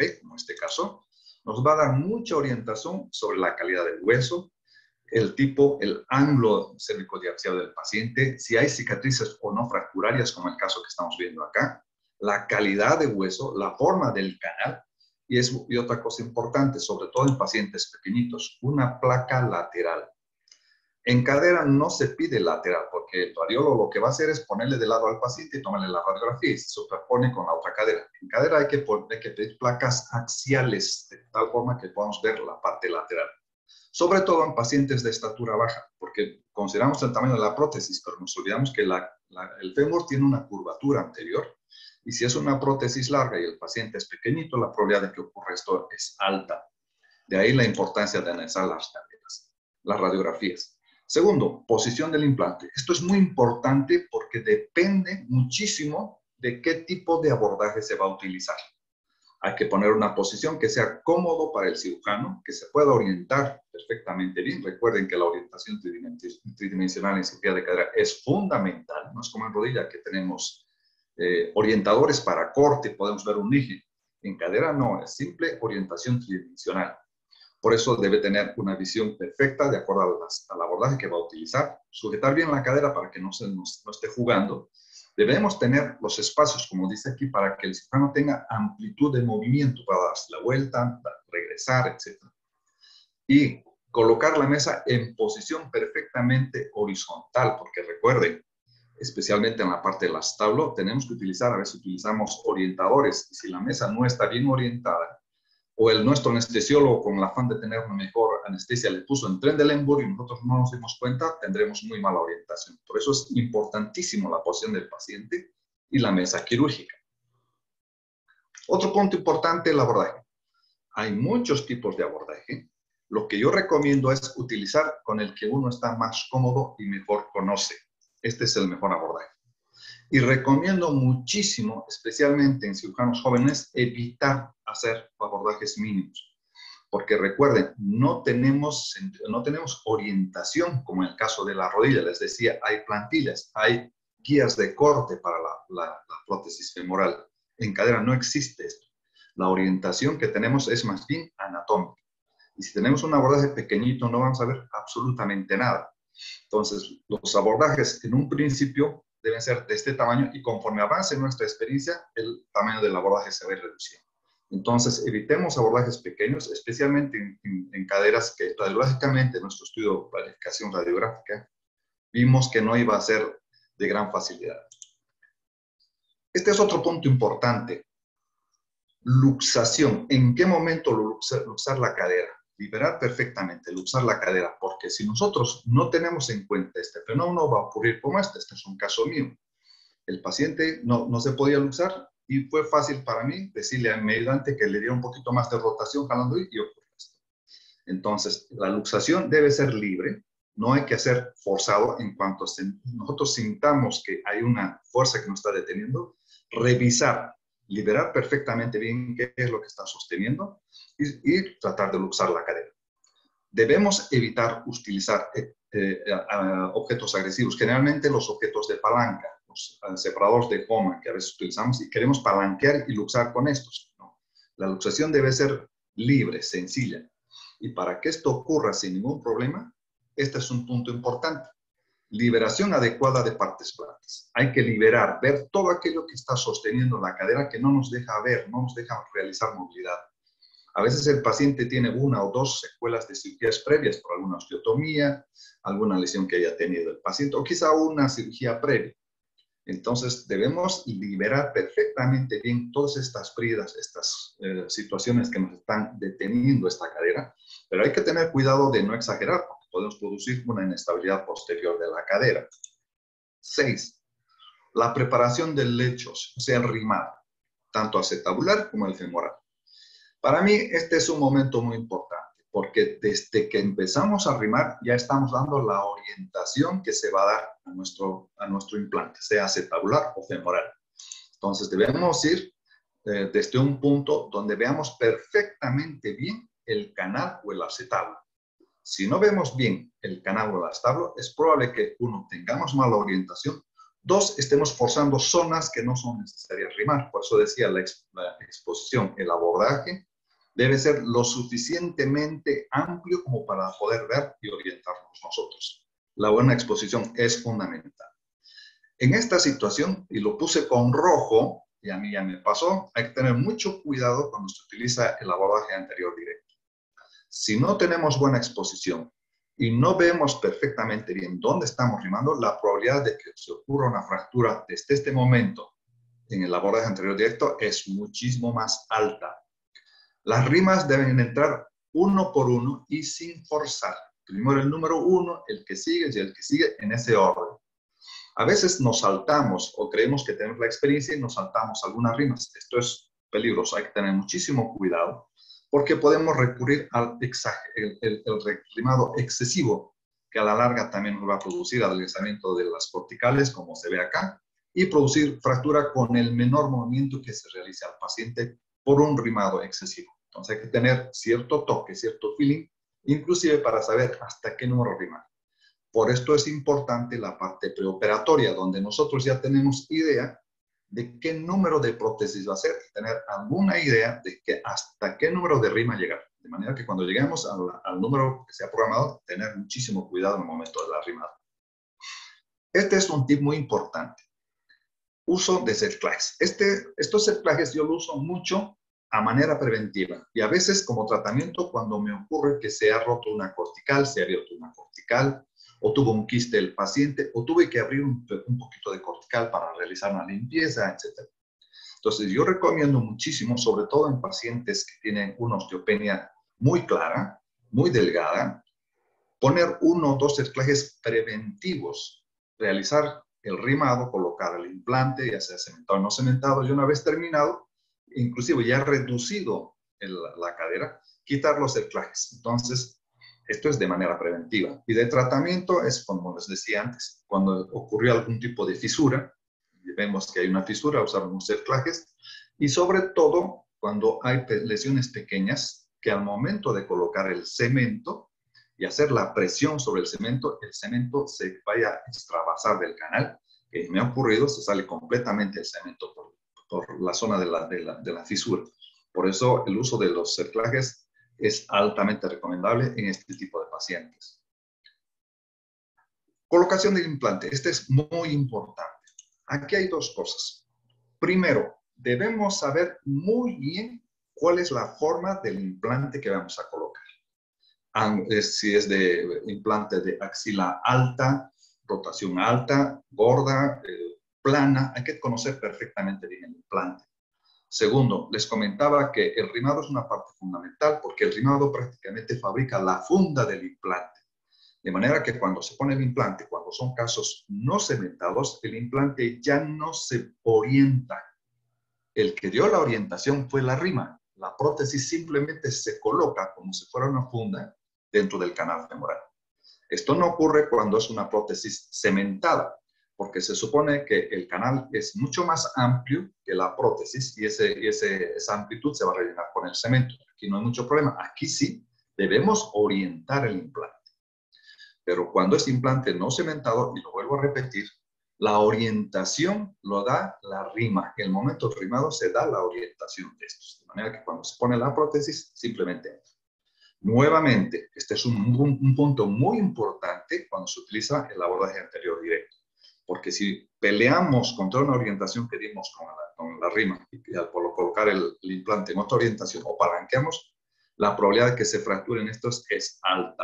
B, como este caso, nos va a dar mucha orientación sobre la calidad del hueso, el tipo, el ángulo cérvico-diapsiado del paciente, si hay cicatrices o no fracturarias, como el caso que estamos viendo acá, la calidad de hueso, la forma del canal, y otra cosa importante, sobre todo en pacientes pequeñitos, una placa lateral. En cadera no se pide lateral, porque el radiólogo lo que va a hacer es ponerle de lado al paciente y tomarle la radiografía y se superpone con la otra cadera. En cadera hay que pedir placas axiales, de tal forma que podamos ver la parte lateral. Sobre todo en pacientes de estatura baja, porque consideramos el tamaño de la prótesis, pero nos olvidamos que el fémur tiene una curvatura anterior, y si es una prótesis larga y el paciente es pequeñito, la probabilidad de que ocurra esto es alta. De ahí la importancia de analizar las caderas, las radiografías. Segundo, posición del implante. Esto es muy importante porque depende muchísimo de qué tipo de abordaje se va a utilizar. Hay que poner una posición que sea cómodo para el cirujano, que se pueda orientar perfectamente bien. Recuerden que la orientación tridimensional en cirugía de cadera es fundamental. No es como en rodilla que tenemos orientadores para corte, podemos ver un eje. En cadera no, es simple orientación tridimensional. Por eso debe tener una visión perfecta de acuerdo al abordaje que va a utilizar. Sujetar bien la cadera para que no esté jugando. Debemos tener los espacios, como dice aquí, para que el cirujano tenga amplitud de movimiento para darse la vuelta, para regresar, etc. Y colocar la mesa en posición perfectamente horizontal, porque recuerden, especialmente en la parte del establo, tenemos que utilizar, a veces utilizamos orientadores, y si la mesa no está bien orientada, o nuestro anestesiólogo con el afán de tener una mejor anestesia le puso en Trendelenburg y nosotros no nos dimos cuenta, tendremos muy mala orientación. Por eso es importantísimo la posición del paciente y la mesa quirúrgica. Otro punto importante, el abordaje. Hay muchos tipos de abordaje. Lo que yo recomiendo es utilizar con el que uno está más cómodo y mejor conoce. Este es el mejor abordaje. Y recomiendo muchísimo, especialmente en cirujanos jóvenes, evitar hacer abordajes mínimos. Porque recuerden, no tenemos orientación, como en el caso de la rodilla. Les decía, hay plantillas, hay guías de corte para la prótesis femoral. En cadera no existe esto. La orientación que tenemos es más bien anatómica. Y si tenemos un abordaje pequeñito, no vamos a ver absolutamente nada. Entonces, los abordajes en un principio deben ser de este tamaño y conforme avance nuestra experiencia, el tamaño del abordaje se va a ir reduciendo. Entonces, evitemos abordajes pequeños, especialmente en caderas que radiológicamente en nuestro estudio de planificación radiográfica vimos que no iba a ser de gran facilidad. Este es otro punto importante. Luxación. ¿En qué momento luxar la cadera? Liberar perfectamente, luxar la cadera, porque si nosotros no tenemos en cuenta este fenómeno, va a ocurrir como este es un caso mío. El paciente no se podía luxar y fue fácil para mí decirle al ayudante que le diera un poquito más de rotación jalando y ocurrió esto. Entonces, la luxación debe ser libre, no hay que hacer forzado. En cuanto nosotros sintamos que hay una fuerza que nos está deteniendo, revisar, liberar perfectamente bien qué es lo que está sosteniendo y tratar de luxar la cadera. Debemos evitar utilizar objetos agresivos, generalmente los objetos de palanca, los separadores de goma que a veces utilizamos y queremos palanquear y luxar con estos. ¿No? La luxación debe ser libre, sencilla. Y para que esto ocurra sin ningún problema, este es un punto importante. Liberación adecuada de partes planas. Hay que liberar, ver todo aquello que está sosteniendo la cadera que no nos deja ver, no nos deja realizar movilidad. A veces el paciente tiene una o dos secuelas de cirugías previas por alguna osteotomía, alguna lesión que haya tenido el paciente o quizá una cirugía previa. Entonces debemos liberar perfectamente bien todas estas bridas, estas situaciones que nos están deteniendo esta cadera, pero hay que tener cuidado de no exagerar porque podemos producir una inestabilidad posterior de la cadera. 6. La preparación del lecho, o sea, el rimado, tanto acetabular como el femoral. Para mí este es un momento muy importante porque desde que empezamos a rimar ya estamos dando la orientación que se va a dar a nuestro implante, sea acetabular o femoral. Entonces debemos ir desde un punto donde veamos perfectamente bien el canal o el acetábulo. Si no vemos bien el canal o el acetábulo, es probable que, uno, tengamos mala orientación 2, estemos forzando zonas que no son necesarias rimar. Por eso decía la exposición, el abordaje debe ser lo suficientemente amplio como para poder ver y orientarnos nosotros. La buena exposición es fundamental. En esta situación, y lo puse con rojo, y a mí ya me pasó, hay que tener mucho cuidado cuando se utiliza el abordaje anterior directo. Si no tenemos buena exposición y no vemos perfectamente bien dónde estamos rimando, la probabilidad de que se ocurra una fractura desde este momento en el abordaje anterior directo es muchísimo más alta. Las rimas deben entrar uno por uno y sin forzar. Primero el número 1, el que sigue y el que sigue en ese orden. A veces nos saltamos o creemos que tenemos la experiencia y nos saltamos algunas rimas. Esto es peligroso, hay que tener muchísimo cuidado porque podemos recurrir al el rimado excesivo, que a la larga también nos va a producir adelgazamiento de las corticales, como se ve acá, y producir fractura con el menor movimiento que se realice al paciente por un rimado excesivo. Entonces hay que tener cierto toque, cierto feeling, inclusive para saber hasta qué número rimar. Por esto es importante la parte preoperatoria, donde nosotros ya tenemos idea de qué número de prótesis va a ser, tener alguna idea de que hasta qué número de rima llegar. De manera que cuando lleguemos al número que se ha programado, tener muchísimo cuidado en el momento de la rimada. Este es un tip muy importante. Uso de setclags. Estos setclags yo lo uso mucho a manera preventiva y a veces como tratamiento cuando me ocurre que se ha roto una cortical, se ha abierto una cortical, o tuvo un quiste el paciente, o tuve que abrir un poquito de cortical para realizar una limpieza, etc. Entonces, yo recomiendo muchísimo, sobre todo en pacientes que tienen una osteopenia muy clara, muy delgada, poner 1 o 2 setclags preventivos, realizar el rimado, colocar el implante, ya sea cementado o no cementado, y una vez terminado, inclusive ya reducido la cadera, quitar los setclags. Entonces, esto es de manera preventiva. Y de tratamiento es, como les decía antes, cuando ocurrió algún tipo de fisura, vemos que hay una fisura, usar unos setclags, y sobre todo cuando hay lesiones pequeñas, que al momento de colocar el cemento y hacer la presión sobre el cemento se vaya a extravasar del canal, que me ha ocurrido, se sale completamente el cemento por la zona de la fisura. Por eso el uso de los setclags es altamente recomendable en este tipo de pacientes. Colocación del implante. Este es muy importante. Aquí hay 2 cosas. Primero, debemos saber muy bien cuál es la forma del implante que vamos a colocar. Si es de implante de axila alta, rotación alta, gorda, plana, hay que conocer perfectamente bien el implante. Segundo, les comentaba que el rimado es una parte fundamental porque el rimado prácticamente fabrica la funda del implante. De manera que cuando se pone el implante, cuando son casos no cementados, el implante ya no se orienta. El que dio la orientación fue la rima. La prótesis simplemente se coloca como si fuera una funda dentro del canal femoral. Esto no ocurre cuando es una prótesis cementada, porque se supone que el canal es mucho más amplio que la prótesis y esa amplitud se va a rellenar con el cemento. Aquí no hay mucho problema. Aquí sí debemos orientar el implante. Pero cuando es implante no cementado, y lo vuelvo a repetir, la orientación lo da la rima. En el momento del rimado se da la orientación de estos. De manera que cuando se pone la prótesis, simplemente entra. Nuevamente, este es un punto muy importante cuando se utiliza el abordaje anterior directo. Porque si peleamos contra una orientación que dimos con la rima y al colocar el implante en otra orientación o palanqueamos, la probabilidad de que se fracturen estos es alta.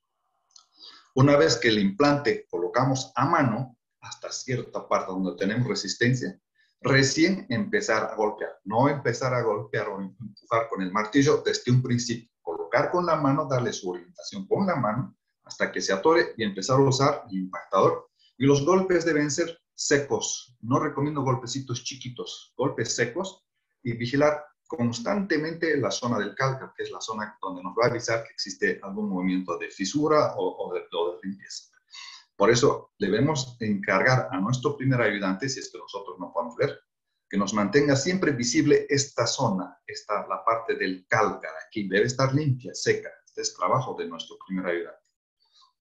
Una vez que el implante colocamos a mano, hasta cierta parte donde tenemos resistencia, recién empezar a golpear. No empezar a golpear o empujar con el martillo desde un principio. Colocar con la mano, darle su orientación con la mano hasta que se atore y empezar a usar el impactador. Y los golpes deben ser secos. No recomiendo golpecitos chiquitos, golpes secos y vigilar constantemente la zona del calca, que es la zona donde nos va a avisar que existe algún movimiento de fisura o de limpieza. Por eso debemos encargar a nuestro primer ayudante, si es que nosotros no podemos ver, que nos mantenga siempre visible esta zona, la parte del calca. Aquí debe estar limpia, seca. Este es trabajo de nuestro primer ayudante.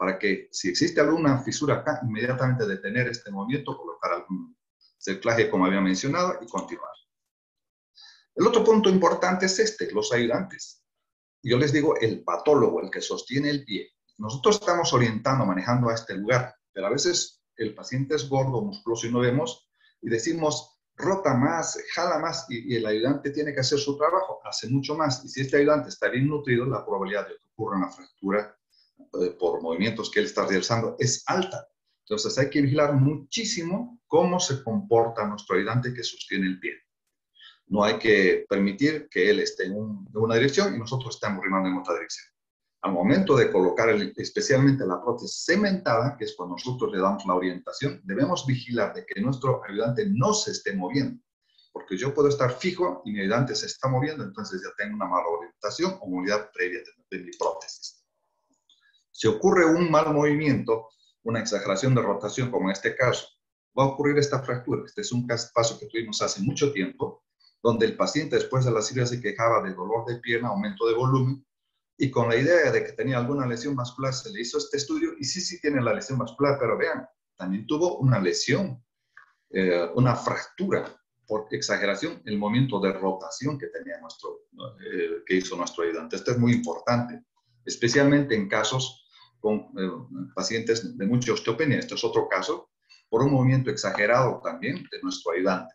para que si existe alguna fisura acá, inmediatamente detener este movimiento, colocar algún cerclaje como había mencionado y continuar. El otro punto importante es este, los ayudantes. Yo les digo el patólogo, el que sostiene el pie. Nosotros estamos orientando, manejando a este lugar, pero a veces el paciente es gordo, musculoso y no vemos, y decimos, rota más, jala más, y el ayudante tiene que hacer su trabajo, hace mucho más. Y si este ayudante está bien nutrido, la probabilidad de que ocurra una fractura por movimientos que él está realizando es alta. Entonces hay que vigilar muchísimo cómo se comporta nuestro ayudante que sostiene el pie. No hay que permitir que él esté en una dirección y nosotros estemos remando en otra dirección. Al momento de colocar especialmente la prótesis cementada, que es cuando nosotros le damos la orientación, debemos vigilar de que nuestro ayudante no se esté moviendo. Porque yo puedo estar fijo y mi ayudante se está moviendo, entonces ya tengo una mala orientación o movilidad previa de mi prótesis. Si ocurre un mal movimiento, una exageración de rotación, como en este caso, va a ocurrir esta fractura. Este es un caso que tuvimos hace mucho tiempo, donde el paciente después de la cirugía se quejaba de dolor de pierna, aumento de volumen, y con la idea de que tenía alguna lesión vascular se le hizo este estudio, y sí tiene la lesión vascular, pero vean, también tuvo una lesión, una fractura por exageración, el movimiento de rotación que tenía que hizo nuestro ayudante. Esto es muy importante, especialmente en casos con pacientes de mucha osteopenia. Este es otro caso, por un movimiento exagerado también de nuestro ayudante.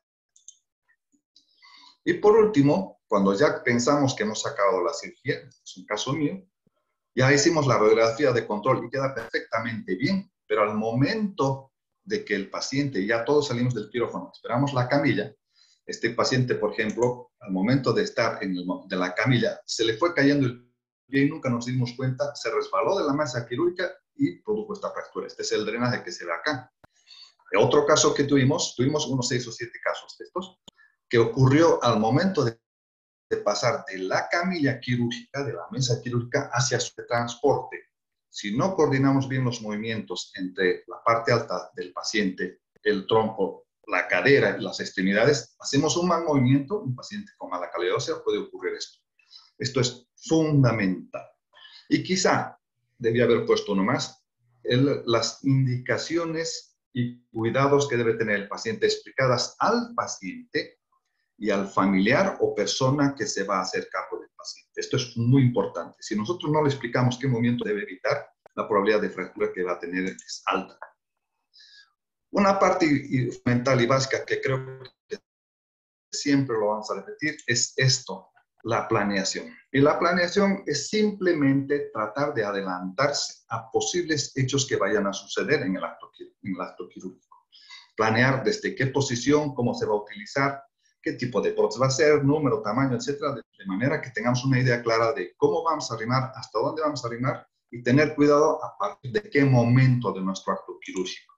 Y por último, cuando ya pensamos que hemos acabado la cirugía, es un caso mío, ya hicimos la radiografía de control y queda perfectamente bien, pero al momento de que el paciente, ya todos salimos del quirófano, esperamos la camilla, este paciente, por ejemplo, al momento de estar de la camilla, se le fue cayendo el pie y nunca nos dimos cuenta, se resbaló de la masa quirúrgica y produjo esta fractura. Este es el drenaje que se ve acá. Otro caso que tuvimos unos 6 o 7 casos de estos, que ocurrió al momento de pasar de la camilla quirúrgica, de la mesa quirúrgica, hacia su transporte. Si no coordinamos bien los movimientos entre la parte alta del paciente, el tronco, la cadera y las extremidades, hacemos un mal movimiento, un paciente con mala calidad ósea puede ocurrir esto. Esto es fundamental. Y quizá debía haber puesto uno más, las indicaciones y cuidados que debe tener el paciente explicadas al paciente y al familiar o persona que se va a hacer cargo del paciente. Esto es muy importante. Si nosotros no le explicamos qué movimiento debe evitar, la probabilidad de fractura que va a tener es alta. Una parte fundamental y básica que creo que siempre lo vamos a repetir es esto, la planeación. Y la planeación es simplemente tratar de adelantarse a posibles hechos que vayan a suceder en el acto quirúrgico. Planear desde qué posición, cómo se va a utilizar, qué tipo de prótesis va a ser, número, tamaño, etcétera, de manera que tengamos una idea clara de cómo vamos a arrimar, hasta dónde vamos a arrimar y tener cuidado a partir de qué momento de nuestro acto quirúrgico.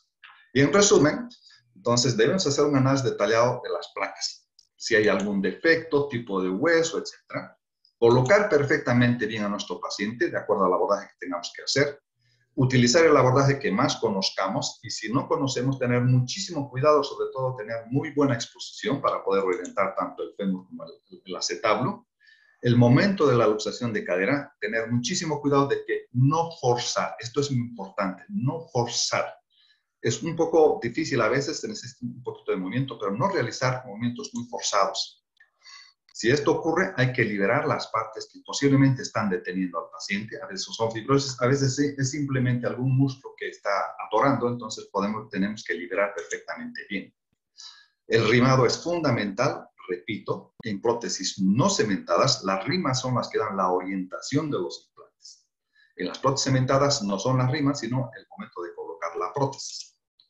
Y en resumen, entonces debemos hacer un análisis detallado de las placas. Si hay algún defecto, tipo de hueso, etcétera. Colocar perfectamente bien a nuestro paciente de acuerdo al abordaje que tengamos que hacer. Utilizar el abordaje que más conozcamos y si no conocemos, tener muchísimo cuidado, sobre todo tener muy buena exposición para poder orientar tanto el fémur como el acetablo. El momento de la luxación de cadera, tener muchísimo cuidado de que no forzar. Esto es muy importante, no forzar. Es un poco difícil a veces, se necesita un poquito de movimiento, pero no realizar movimientos muy forzados. Si esto ocurre, hay que liberar las partes que posiblemente están deteniendo al paciente. A veces son fibrosis, a veces es simplemente algún músculo que está atorando, entonces tenemos que liberar perfectamente bien. El rimado es fundamental, repito, en prótesis no cementadas, las rimas son las que dan la orientación de los implantes. En las prótesis cementadas no son las rimas, sino el momento de colocar la prótesis.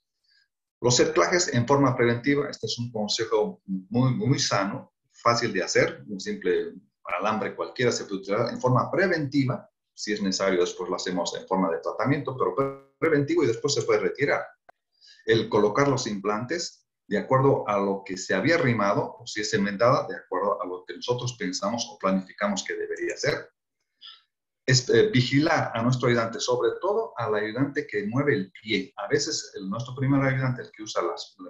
Los cerclajes en forma preventiva, este es un consejo muy sano, fácil de hacer, un simple alambre cualquiera se puede utilizar en forma preventiva, si es necesario después lo hacemos en forma de tratamiento, pero preventivo y después se puede retirar. El colocar los implantes de acuerdo a lo que se había rimado, o si es cementada, de acuerdo a lo que nosotros pensamos o planificamos que debería ser. Es vigilar a nuestro ayudante, sobre todo al ayudante que mueve el pie. A veces nuestro primer ayudante, el que usa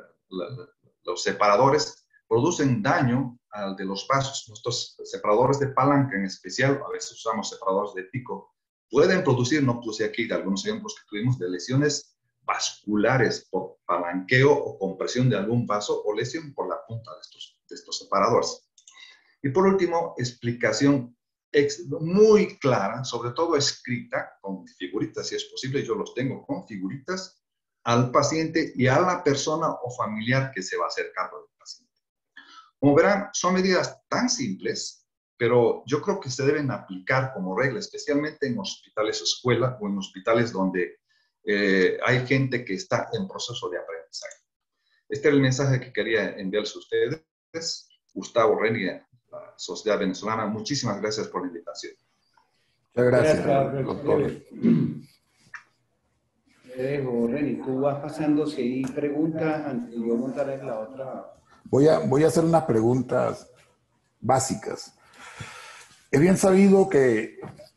los separadores, producen daño al de los pasos. Nuestros separadores de palanca en especial, a veces usamos separadores de pico pueden producir, no puse aquí algunos ejemplos que tuvimos de lesiones vasculares por palanqueo o compresión de algún vaso o lesión por la punta de estos separadores. Y por último, explicación muy clara, sobre todo escrita, con figuritas si es posible, yo los tengo con figuritas, al paciente y a la persona o familiar que se va a hacer cargo del paciente. Como verán, son medidas tan simples, pero yo creo que se deben aplicar como regla, especialmente en hospitales escuela o en hospitales donde hay gente que está en proceso de aprendizaje. Este era el mensaje que quería enviarles a ustedes. Gustavo Reni, la Sociedad Venezolana, muchísimas gracias por la invitación. Muchas gracias, doctor. Te dejo, Reni, tú vas pasando si hay preguntas antes de yo montar en la otra. Voy a hacer unas preguntas básicas. Es bien sabido que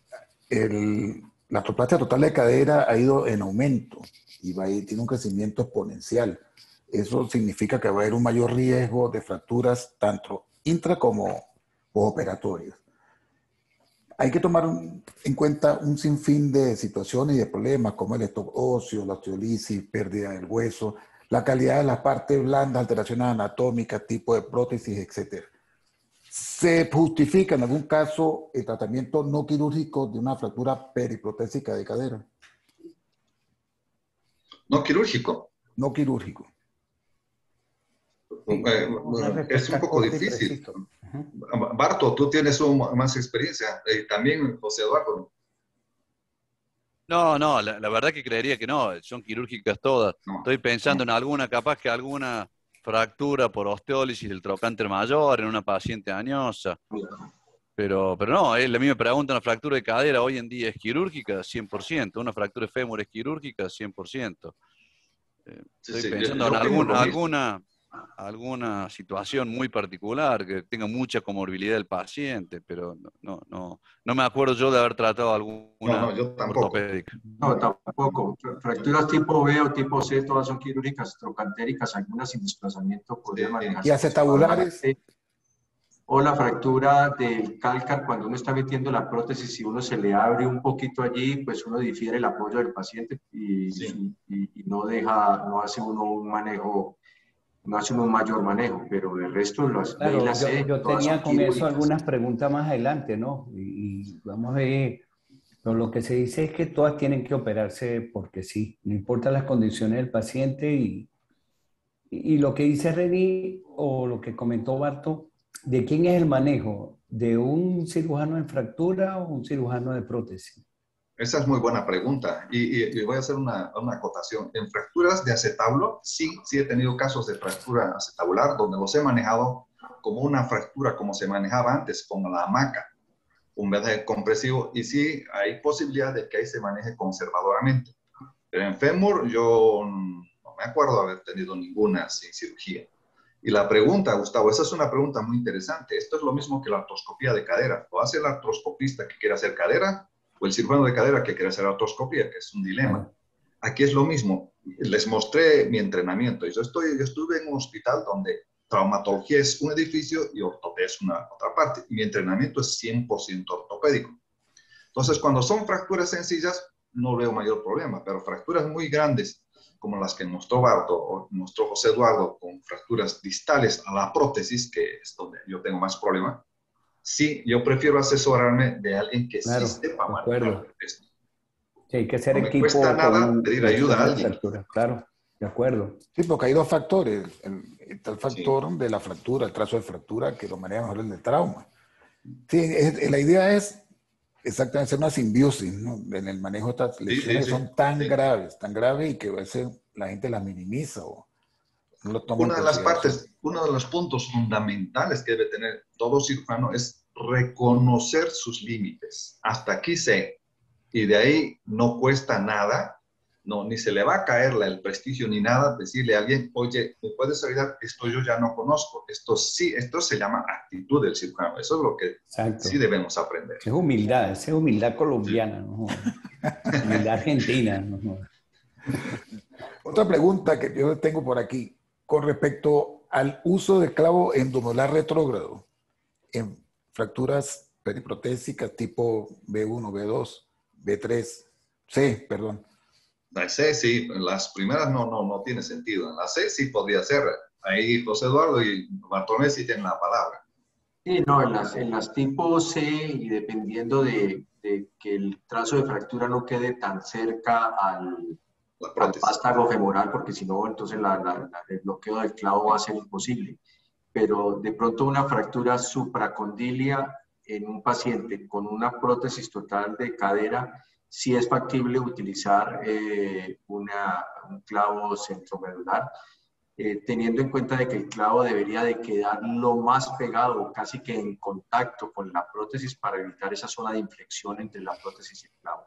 la artroplastia total de cadera ha ido en aumento y tiene un crecimiento exponencial. Eso significa que va a haber un mayor riesgo de fracturas tanto intra como postoperatorias. Hay que tomar en cuenta un sinfín de situaciones y de problemas como el stop óseo, la osteolisis, pérdida del hueso, la calidad de las partes blandas, alteraciones anatómicas, tipo de prótesis, etc. ¿Se justifica en algún caso el tratamiento no quirúrgico de una fractura periprotésica de cadera? No quirúrgico. No quirúrgico. Es un poco difícil. Barto, tú tienes más experiencia. También José Eduardo. No, la verdad que creería que no, son quirúrgicas todas. No, Estoy pensando en alguna, capaz que alguna fractura por osteólisis del trocánter mayor en una paciente añosa. Pero no, a mí me preguntan, ¿una fractura de cadera hoy en día es quirúrgica? 100%. ¿Una fractura de fémur es quirúrgica? 100%. Estoy pensando en alguna situación muy particular que tenga mucha comorbilidad del paciente, pero no me acuerdo yo de haber tratado alguna yo tampoco. ortopédica. No, tampoco. Fracturas tipo B o tipo C, todas son quirúrgicas, trocantéricas, algunas sin desplazamiento podrían manejarse. ¿Y acetabulares? O la fractura del cálcar, cuando uno está metiendo la prótesis, si uno se le abre un poquito allí, pues uno difiere el apoyo del paciente y no hace uno un manejo, no hace uno un mayor manejo, pero el resto las Claro, B y las C, yo todas tenía son con eso quirúrgicas. algunas preguntas más adelante, ¿no? Y vamos a ver, pero lo que se dice es que todas tienen que operarse porque sí, no importa las condiciones del paciente y lo que dice Reni o lo que comentó Barto, ¿de quién es el manejo? ¿De un cirujano en fractura o un cirujano de prótesis? Esa es muy buena pregunta y voy a hacer una acotación. En fracturas de acetablo, sí he tenido casos de fractura acetabular donde los he manejado como una fractura como se manejaba antes, con la hamaca, un vendaje compresivo, y sí hay posibilidad de que ahí se maneje conservadoramente. Pero en fémur yo no me acuerdo haber tenido ninguna sin cirugía. Y la pregunta, Gustavo, esa es una pregunta muy interesante. Esto es lo mismo que la artroscopía de cadera. ¿Lo hace el artroscopista que quiere hacer cadera o el cirujano de cadera que quiere hacer artroscopía? Que es un dilema. Aquí es lo mismo. Les mostré mi entrenamiento. Yo estuve en un hospital donde traumatología es un edificio y ortopedia es una otra parte. Y mi entrenamiento es 100% ortopédico. Entonces, cuando son fracturas sencillas, no veo mayor problema. Pero fracturas muy grandes, como las que mostró Barto o mostró José Eduardo, con fracturas distales a la prótesis, que es donde yo tengo más problema, sí, yo prefiero asesorarme de alguien que sí sepa manejar esto. Sí, hay que ser no equipo. me cuesta nada pedir ayuda a alguien. Fractura. Claro, de acuerdo. Sí, porque hay dos factores. Está el factor de la fractura, el trazo de fractura, que lo maneja mejor el de trauma. Sí, la idea es exactamente hacer una simbiosis, ¿no? En el manejo de estas lesiones que son tan graves y que a veces la gente las minimiza o no lo toma en consideración. Uno de los puntos fundamentales que debe tener todo cirujano es reconocer sus límites. Hasta aquí sé, y de ahí no cuesta nada, ni se le va a caer el prestigio ni nada, decirle a alguien, oye, ¿me puedes ayudar? Esto yo ya no conozco. Esto se llama actitud del cirujano. Eso es lo que sí debemos aprender. Es humildad colombiana, ¿no? Humildad argentina. ¿no? Otra pregunta que yo tengo por aquí, con respecto al uso de clavo endomolar retrógrado en fracturas periprotésicas tipo B1, B2, B3, C, perdón. La C sí, en las primeras no tiene sentido. En la C sí podría ser. Ahí José Eduardo y Bartolomé sí tienen la palabra. Sí, no, en las tipo C y dependiendo de que el trazo de fractura no quede tan cerca al vástago femoral, porque si no, entonces el bloqueo del clavo va a ser imposible. Pero de pronto una fractura supracondilia en un paciente con una prótesis total de cadera, sí es factible utilizar un clavo centromedular, teniendo en cuenta de que el clavo debería de quedar lo más pegado, casi que en contacto con la prótesis para evitar esa zona de inflexión entre la prótesis y el clavo.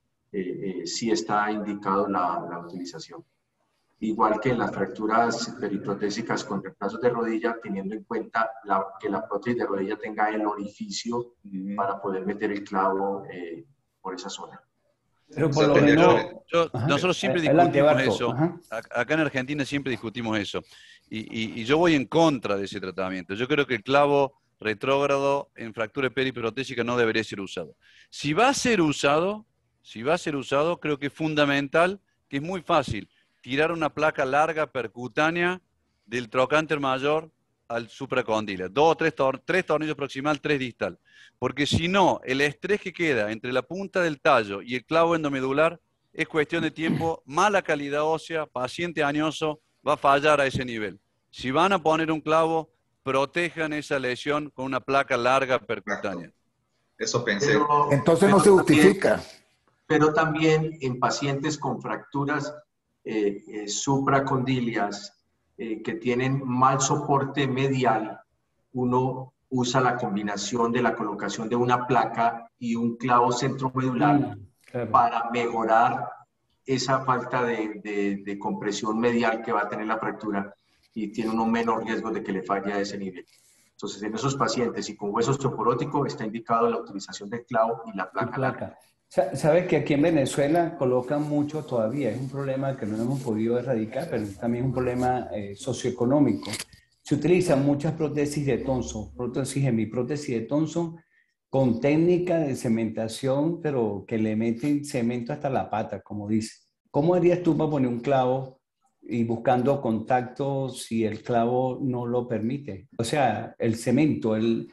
Sí está indicado la utilización. Igual que en las fracturas periprotésicas con reemplazos de rodilla, teniendo en cuenta que la prótesis de rodilla tenga el orificio para poder meter el clavo por esa zona. Pero por lo menos... Nosotros siempre discutimos eso. Acá en Argentina siempre discutimos eso. Y yo voy en contra de ese tratamiento. Yo creo que el clavo retrógrado en fractura periprotésica no debería ser usado. Si va a ser usado, creo que es fundamental, que es muy fácil, tirar una placa larga percutánea del trocánter mayor al supracondilia. 2 o 3 tornillos proximal, 3 distal. Porque si no, el estrés que queda entre la punta del tallo y el clavo endomedular es cuestión de tiempo, mala calidad ósea, paciente añoso, va a fallar a ese nivel. Si van a poner un clavo, protejan esa lesión con una placa larga percutánea. Eso pensé. Entonces no se justifica. Pero también en pacientes con fracturas supracondilias que tienen mal soporte medial, uno usa la combinación de la colocación de una placa y un clavo centromedular para mejorar esa falta de compresión medial que va a tener la fractura y tiene uno menor riesgo de que le falle a ese nivel. Entonces, en esos pacientes y con hueso osteoporótico está indicado la utilización del clavo y la placa. Sabes que aquí en Venezuela colocan mucho todavía, es un problema que no hemos podido erradicar, pero también es un problema socioeconómico. Se utilizan muchas prótesis de Thompson, prótesis de Thompson con técnica de cementación, pero que le meten cemento hasta la pata, como dice. ¿Cómo harías tú para poner un clavo y buscando contacto si el clavo no lo permite? O sea, el cemento, el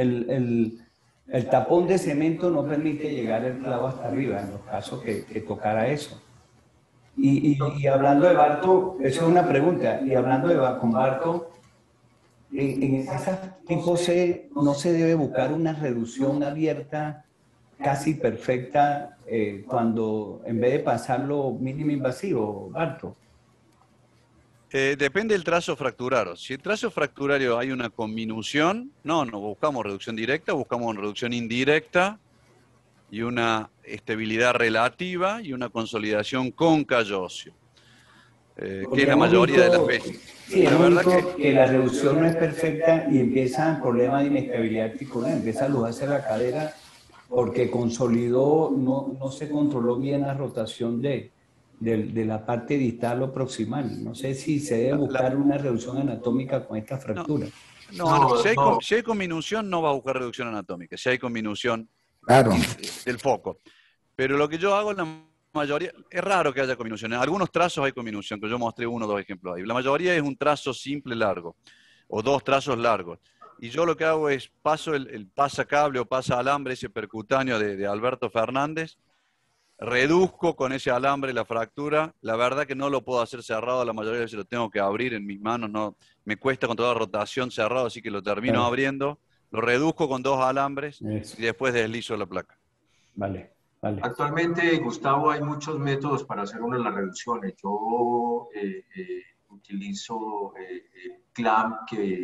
tapón de cemento no permite llegar el clavo hasta arriba, en los casos que tocara eso. Y hablando de Barto, eso es una pregunta, y hablando con Barto, en esas tipo C no se debe buscar una reducción abierta casi perfecta cuando en vez de pasarlo mínimo invasivo, Barto. Depende del trazo fracturario. Si el trazo fracturario hay una conminución, no buscamos reducción directa, buscamos una reducción indirecta y una estabilidad relativa y una consolidación con callo óseo, que es la mayoría de las veces. Sí, la verdad que la reducción no es perfecta y empiezan problemas de inestabilidad articular, empieza a lujarse la cadera porque consolidó, no se controló bien la rotación de la parte distal o proximal. No sé si se debe buscar una reducción anatómica con esta fractura. Si hay conminución no va a buscar reducción anatómica, si hay conminución del foco. Pero lo que yo hago en la mayoría, es raro que haya conminución. En algunos trazos hay conminución, que yo mostré 1 o 2 ejemplos ahí. La mayoría es un trazo simple largo, o 2 trazos largos. Y yo lo que hago es paso el pasacable o pasa alambre, ese percutáneo de Alberto Fernández, reduzco con ese alambre la fractura. La verdad que no lo puedo hacer cerrado, la mayoría de veces lo tengo que abrir en mis manos, no, me cuesta controlar la rotación cerrado, así que lo termino abriendo, lo reduzco con 2 alambres y después deslizo la placa. Vale. Actualmente, Gustavo, hay muchos métodos para hacer una de las reducciones. Yo utilizo CLAMP,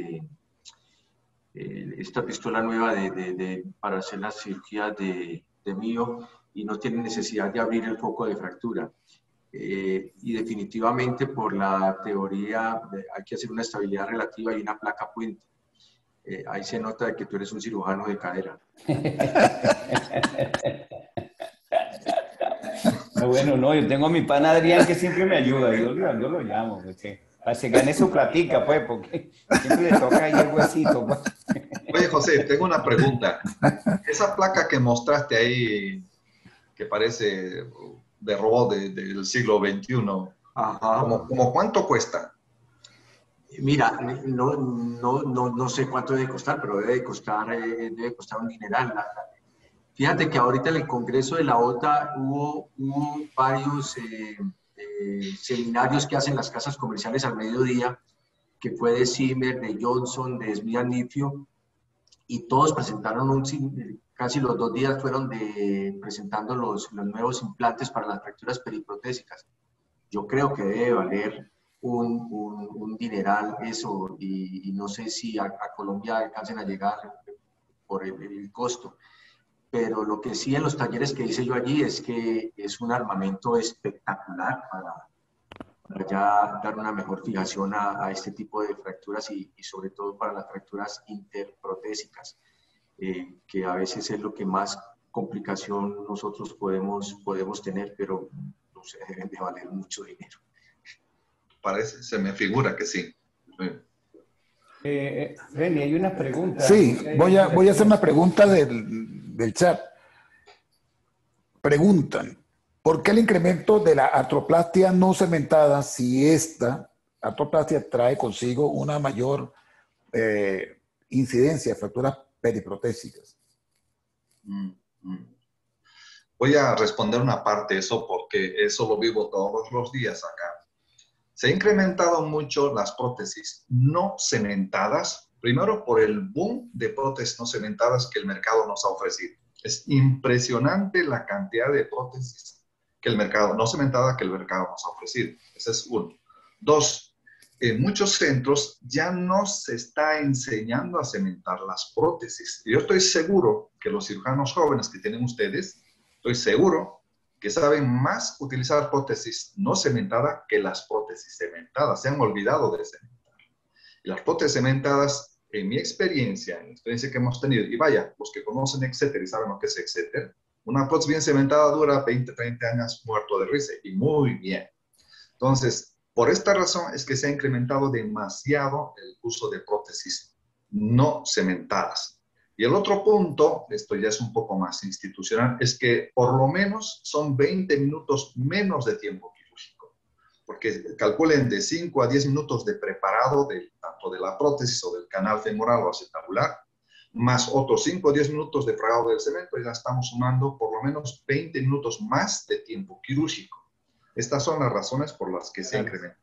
esta pistola nueva para hacer las cirugías de mío, y no tiene necesidad de abrir el foco de fractura. Y definitivamente por la teoría hay que hacer una estabilidad relativa y una placa puente. Ahí se nota que tú eres un cirujano de cadera. Bueno, no, yo tengo a mi pana Adrián que siempre me ayuda, yo lo llamo, pues, para que gane su platica, pues, porque siempre le toca ahí el huesito, pues. Oye, José, tengo una pregunta. Esa placa que mostraste ahí, que parece de robot del siglo XXI. Ajá. ¿Cómo cuánto cuesta? Mira, no sé cuánto debe costar, pero debe costar un dineral. Fíjate que ahorita en el Congreso de la OTA hubo varios seminarios que hacen las casas comerciales al mediodía, que fue de Zimmer, de Johnson, de Smith Nifio, y todos presentaron casi los 2 días fueron presentando los nuevos implantes para las fracturas periprotésicas. Yo creo que debe valer un dineral eso, y no sé si a Colombia alcancen a llegar por el costo. Pero lo que sí en los talleres que hice yo allí es que es un armamento espectacular para ya dar una mejor fijación a este tipo de fracturas y sobre todo para las fracturas interprotésicas, que a veces es lo que más complicación nosotros podemos tener, pero no sé, deben de valer mucho dinero. Se me figura que sí. Reni, hay una pregunta. Sí, voy a hacer una pregunta del chat. Preguntan, ¿por qué el incremento de la artroplastia no cementada si esta artroplastia trae consigo una mayor incidencia de fracturas periprotésicas? Voy a responder una parte de eso porque eso lo vivo todos los días acá. Se ha incrementado mucho las prótesis no cementadas, primero por el boom de prótesis no cementadas que el mercado nos ha ofrecido. Es impresionante la cantidad de prótesis que el mercado no cementada que el mercado nos ha ofrecido. Ese es uno. Dos, en muchos centros ya no se está enseñando a cementar las prótesis. Yo estoy seguro que los cirujanos jóvenes que tienen ustedes, estoy seguro que saben más utilizar prótesis no cementada que las prótesis cementadas. Se han olvidado de cementar. Y las prótesis cementadas, en mi experiencia, en la experiencia que hemos tenido, y vaya, los que conocen Exeter y saben lo que es Exeter, una prótesis bien cementada dura 20, 30 años muerto de risa, y muy bien. Entonces, por esta razón es que se ha incrementado demasiado el uso de prótesis no cementadas. Y el otro punto, esto ya es un poco más institucional, es que por lo menos son 20 minutos menos de tiempo quirúrgico. Porque calculen de 5 a 10 minutos de preparado tanto de la prótesis o del canal femoral o acetabular, más otros 5 o 10 minutos de fregado del cemento, y ya estamos sumando por lo menos 20 minutos más de tiempo quirúrgico. Estas son las razones por las que se incrementa.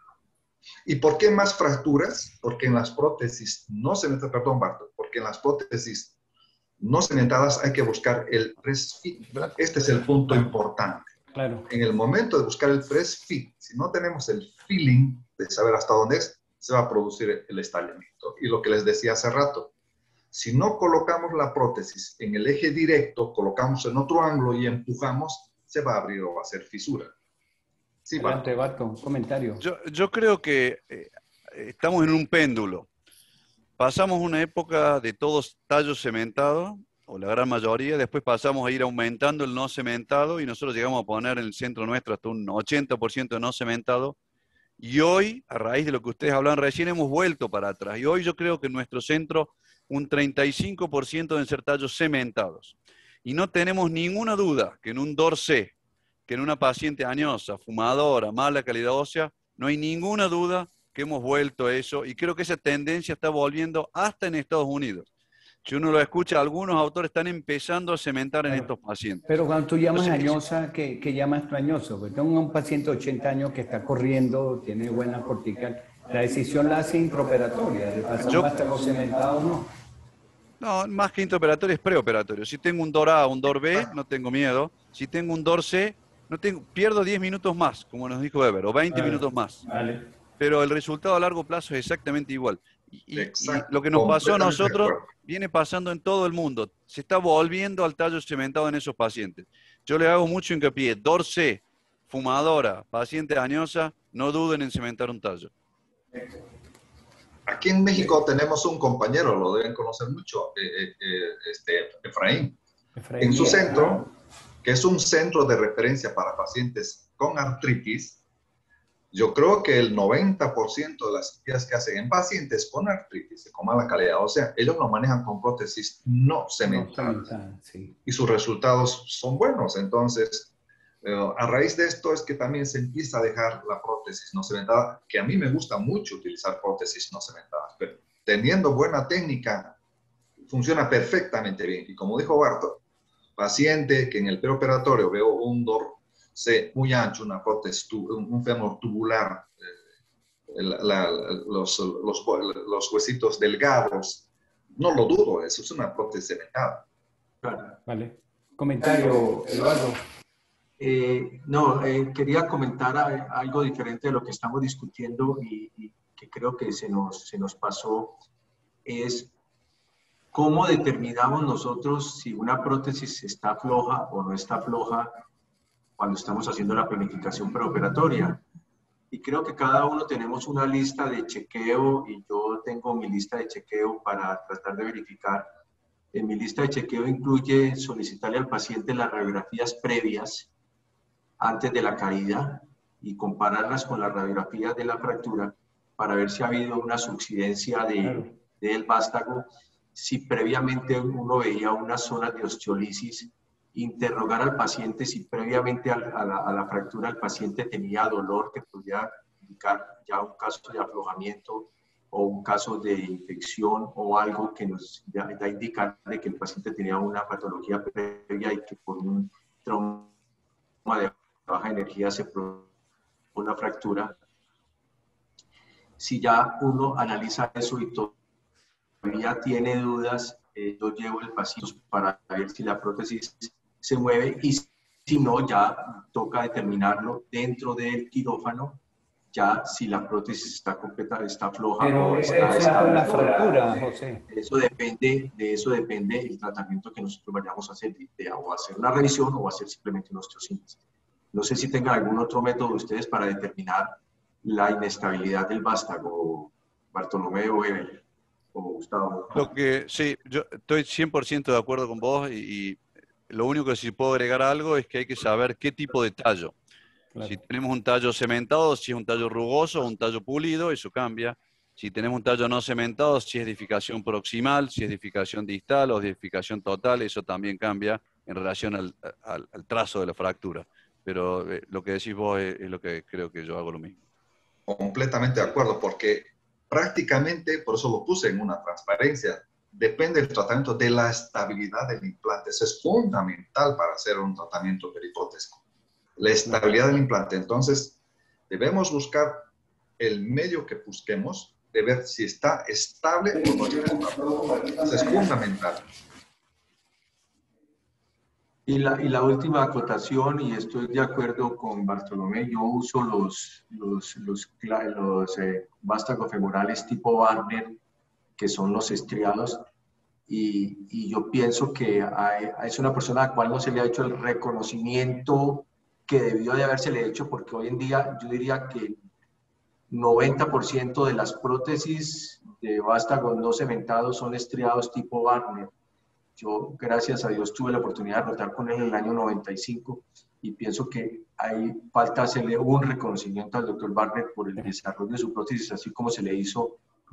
¿Y por qué más fracturas? Porque en las prótesis no cementadas, perdón, Barto, porque en las prótesis no cementadas hay que buscar el press fit. Este es el punto importante. Claro. En el momento de buscar el press fit, si no tenemos el feeling de saber hasta dónde es, se va a producir el estallamiento. Y lo que les decía hace rato, si no colocamos la prótesis en el eje directo, colocamos en otro ángulo y empujamos, se va a abrir o va a hacer fisura. Sí, adelante, Barto, un comentario. Yo creo que estamos en un péndulo. Pasamos una época de todos tallos cementados, o la gran mayoría, después pasamos a ir aumentando el no cementado y nosotros llegamos a poner en el centro nuestro hasta un 80% de no cementado. Y hoy, a raíz de lo que ustedes hablan recién, hemos vuelto para atrás. Y hoy yo creo que en nuestro centro un 35% deben ser tallos cementados. Y no tenemos ninguna duda que en un dorsé, que en una paciente añosa, fumadora, mala calidad ósea, no hay ninguna duda que hemos vuelto a eso, y creo que esa tendencia está volviendo hasta en Estados Unidos. Si uno lo escucha, algunos autores están empezando a cementar en estos pacientes. Pero cuando tú llamas Entonces, añosa, ¿qué llamas tú añoso? Porque tengo un paciente de 80 años que está corriendo, tiene buena cortical. La decisión la hace intraoperatoria, de pasar hasta los cementados, ¿no? No, más que intraoperatorio es preoperatorio. Si tengo un DOR A o un DOR B, no tengo miedo. Si tengo un DOR C, pierdo 10 minutos más, como nos dijo Eber, o 20 minutos más. Vale. Pero el resultado a largo plazo es exactamente igual. Y lo que nos pasó a nosotros viene pasando en todo el mundo. Se está volviendo al tallo cementado en esos pacientes. Yo le hago mucho hincapié. DOR C, fumadora, paciente añosa, no duden en cementar un tallo. Aquí en México tenemos un compañero, lo deben conocer mucho, Efraín. En su centro, que es un centro de referencia para pacientes con artritis, Yo creo que el 90% de las cirugías que hacen en pacientes con artritis, con mala calidad, o sea, ellos lo manejan con prótesis no cementadas. Sí. Y sus resultados son buenos. Entonces, a raíz de esto es que también se empieza a dejar la prótesis no cementada, que a mí me gusta mucho utilizar prótesis no cementadas, pero teniendo buena técnica, funciona perfectamente bien. Y como dijo Barto, paciente que en el preoperatorio veo un dorso muy ancho, una prótesis, un fémur tubular, los huesitos delgados, no lo dudo, eso es una prótesis cementada. Vale. Comentario, Eduardo. Quería comentar algo diferente de lo que estamos discutiendo y que creo que se nos pasó, es cómo determinamos nosotros si una prótesis está floja o no está floja cuando estamos haciendo la planificación preoperatoria. Y creo que cada uno tenemos una lista de chequeo y yo tengo mi lista de chequeo para tratar de verificar. En mi lista de chequeo incluye solicitarle al paciente las radiografías previas antes de la caída y compararlas con las radiografías de la fractura para ver si ha habido una subsidencia del vástago, si previamente uno veía una zona de osteolisis, interrogar al paciente si previamente a la fractura el paciente tenía dolor que podía indicar ya un caso de aflojamiento o un caso de infección o algo que nos da indicar de que el paciente tenía una patología previa y que por un trauma de baja energía se produjo una fractura. Si ya uno analiza eso y todavía tiene dudas, yo llevo el paciente para ver si la prótesis se mueve y si no, ya toca determinarlo dentro del quirófano, ya si la prótesis está completa, está floja. Pero o está está una fractura, José. De eso depende el tratamiento que nosotros vayamos a hacer, o hacer una revisión o hacer simplemente una osteosíntesis. No sé si tengan algún otro método ustedes para determinar la inestabilidad del vástago, Bartolomé o Evel, o Gustavo. Sí, yo estoy 100% de acuerdo con vos y lo único que sí puedo agregar algo es que hay que saber qué tipo de tallo. Claro. Si tenemos un tallo cementado, si es un tallo rugoso o un tallo pulido, eso cambia. Si tenemos un tallo no cementado, si es edificación proximal, si es edificación distal o edificación total, eso también cambia en relación al trazo de la fractura. Pero lo que decís vos es lo que creo que yo hago lo mismo. Completamente de acuerdo, porque prácticamente, por eso lo puse en una transparencia, depende del tratamiento de la estabilidad del implante. Eso es fundamental para hacer un tratamiento periprótico. La estabilidad del implante. Entonces, debemos buscar el medio que busquemos de ver si está estable o no está estable. Eso es fundamental. Y la última acotación, y estoy de acuerdo con Bartolomé, yo uso los vástagos femorales tipo Barner, que son los estriados, y yo pienso que es una persona a la cual no se le ha hecho el reconocimiento que debió de habérsele hecho, porque hoy en día yo diría que 90% de las prótesis de vástagos no cementados son estriados tipo Barner. Yo, gracias a Dios, tuve la oportunidad de rotar con él en el año 95 y pienso que hay falta hacerle un reconocimiento al doctor Barner por el desarrollo de su prótesis, así como se le hizo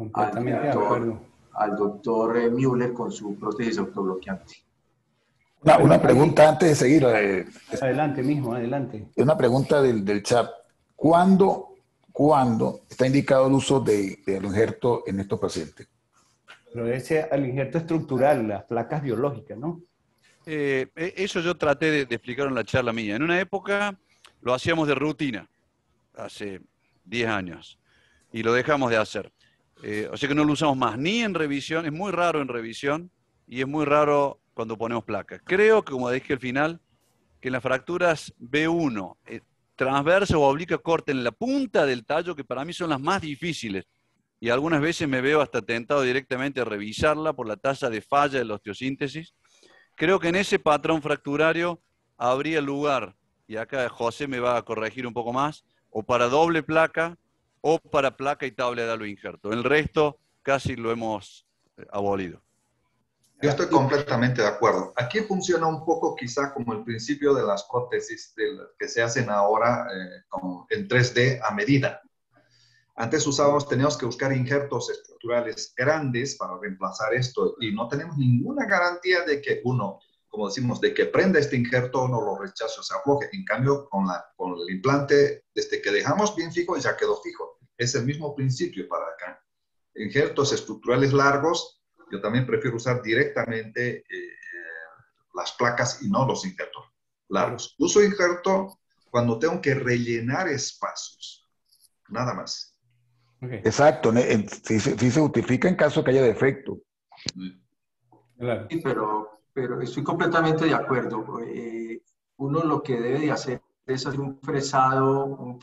al doctor Müller con su prótesis autobloqueante. Una pregunta antes de seguir. Adelante, mijo, adelante. Una pregunta del chat. ¿Cuándo está indicado el uso del injerto en estos pacientes? Pero ese al injerto estructural, las placas biológicas, ¿no? Eso yo traté de explicar en la charla mía. En una época lo hacíamos de rutina, hace 10 años, y lo dejamos de hacer. O sea que no lo usamos más ni en revisión, es muy raro en revisión, y es muy raro cuando ponemos placas. Creo que, como dije al final, que en las fracturas B1, transversa o oblicuo corte en la punta del tallo, que para mí son las más difíciles, y algunas veces me veo hasta tentado directamente a revisarla por la tasa de falla de la osteosíntesis. Creo que en ese patrón fracturario habría lugar, y acá José me va a corregir un poco más, o para doble placa o para placa y tabla de halo injerto. El resto casi lo hemos abolido. Yo estoy completamente de acuerdo. Aquí funciona un poco quizá como el principio de las prótesis que se hacen ahora en 3D a medida. Antes teníamos que buscar injertos estructurales grandes para reemplazar esto y no tenemos ninguna garantía de que uno, como decimos, de que prenda este injerto o no lo rechace o se afloje. En cambio, con el implante, desde que dejamos bien fijo, ya quedó fijo. Es el mismo principio para acá. Injertos estructurales largos, yo también prefiero usar directamente las placas y no los injertos largos. Uso injerto cuando tengo que rellenar espacios, nada más. Okay. Exacto, sí se justifica en caso que haya defecto. Claro. Sí, pero estoy completamente de acuerdo. Uno lo que debe de hacer es hacer un fresado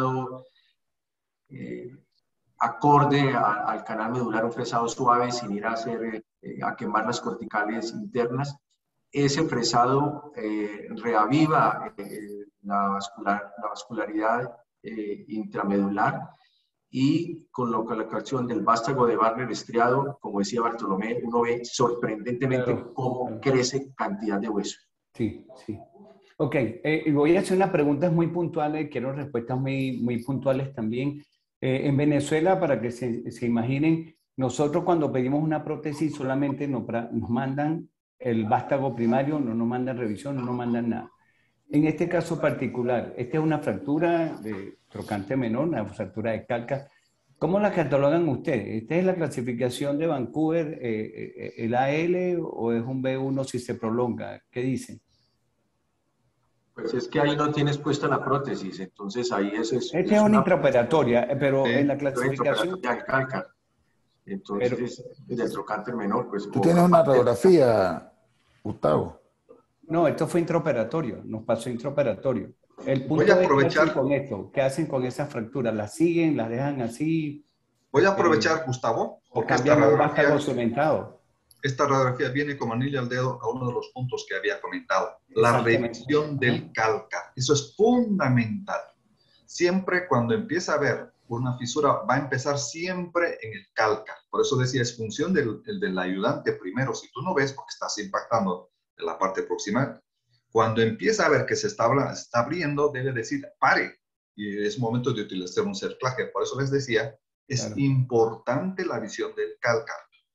acorde al canal medular, un fresado suave sin ir a quemar las corticales internas. Ese fresado reaviva la vascularidad intramedular y con la colocación del vástago de Barner estriado, como decía Bartolomé, uno ve sorprendentemente cómo crece cantidad de hueso. Sí, sí. Ok, voy a hacer unas preguntas muy puntuales, quiero respuestas muy puntuales también. En Venezuela, para que se imaginen, nosotros cuando pedimos una prótesis solamente nos mandan el vástago primario, no nos mandan revisión, no nos mandan nada. En este caso particular, esta es una fractura de trocante menor, una fractura de calca. ¿Cómo la catalogan ustedes? ¿Esta es la clasificación de Vancouver, el AL, o es un B1 si se prolonga? ¿Qué dicen? Pues es que ahí no tienes puesta la prótesis, entonces ahí es Esta es una intraoperatoria, pero en la clasificación... de calca. Entonces, del trocante menor, pues... ¿Tú tienes una radiografía, Gustavo? No, esto fue intraoperatorio, nos pasó intraoperatorio. El punto voy a aprovechar, es ¿qué hacen con esto? ¿Qué hacen con esas fracturas? ¿Las siguen? ¿Las dejan así? Voy a aprovechar, Gustavo, porque cambian un vástago cementado. Esta radiografía viene como anillo al dedo a uno de los puntos que había comentado. La revisión del calca. Eso es fundamental. Siempre cuando empieza a haber una fisura, va a empezar siempre en el calca. Por eso decía, es función del ayudante primero. Si tú no ves, porque estás impactando en la parte proximal, cuando empieza a ver que se está abriendo, debe decir, pare. Y es momento de utilizar un cerclaje. Por eso les decía, es importante la visión del calca.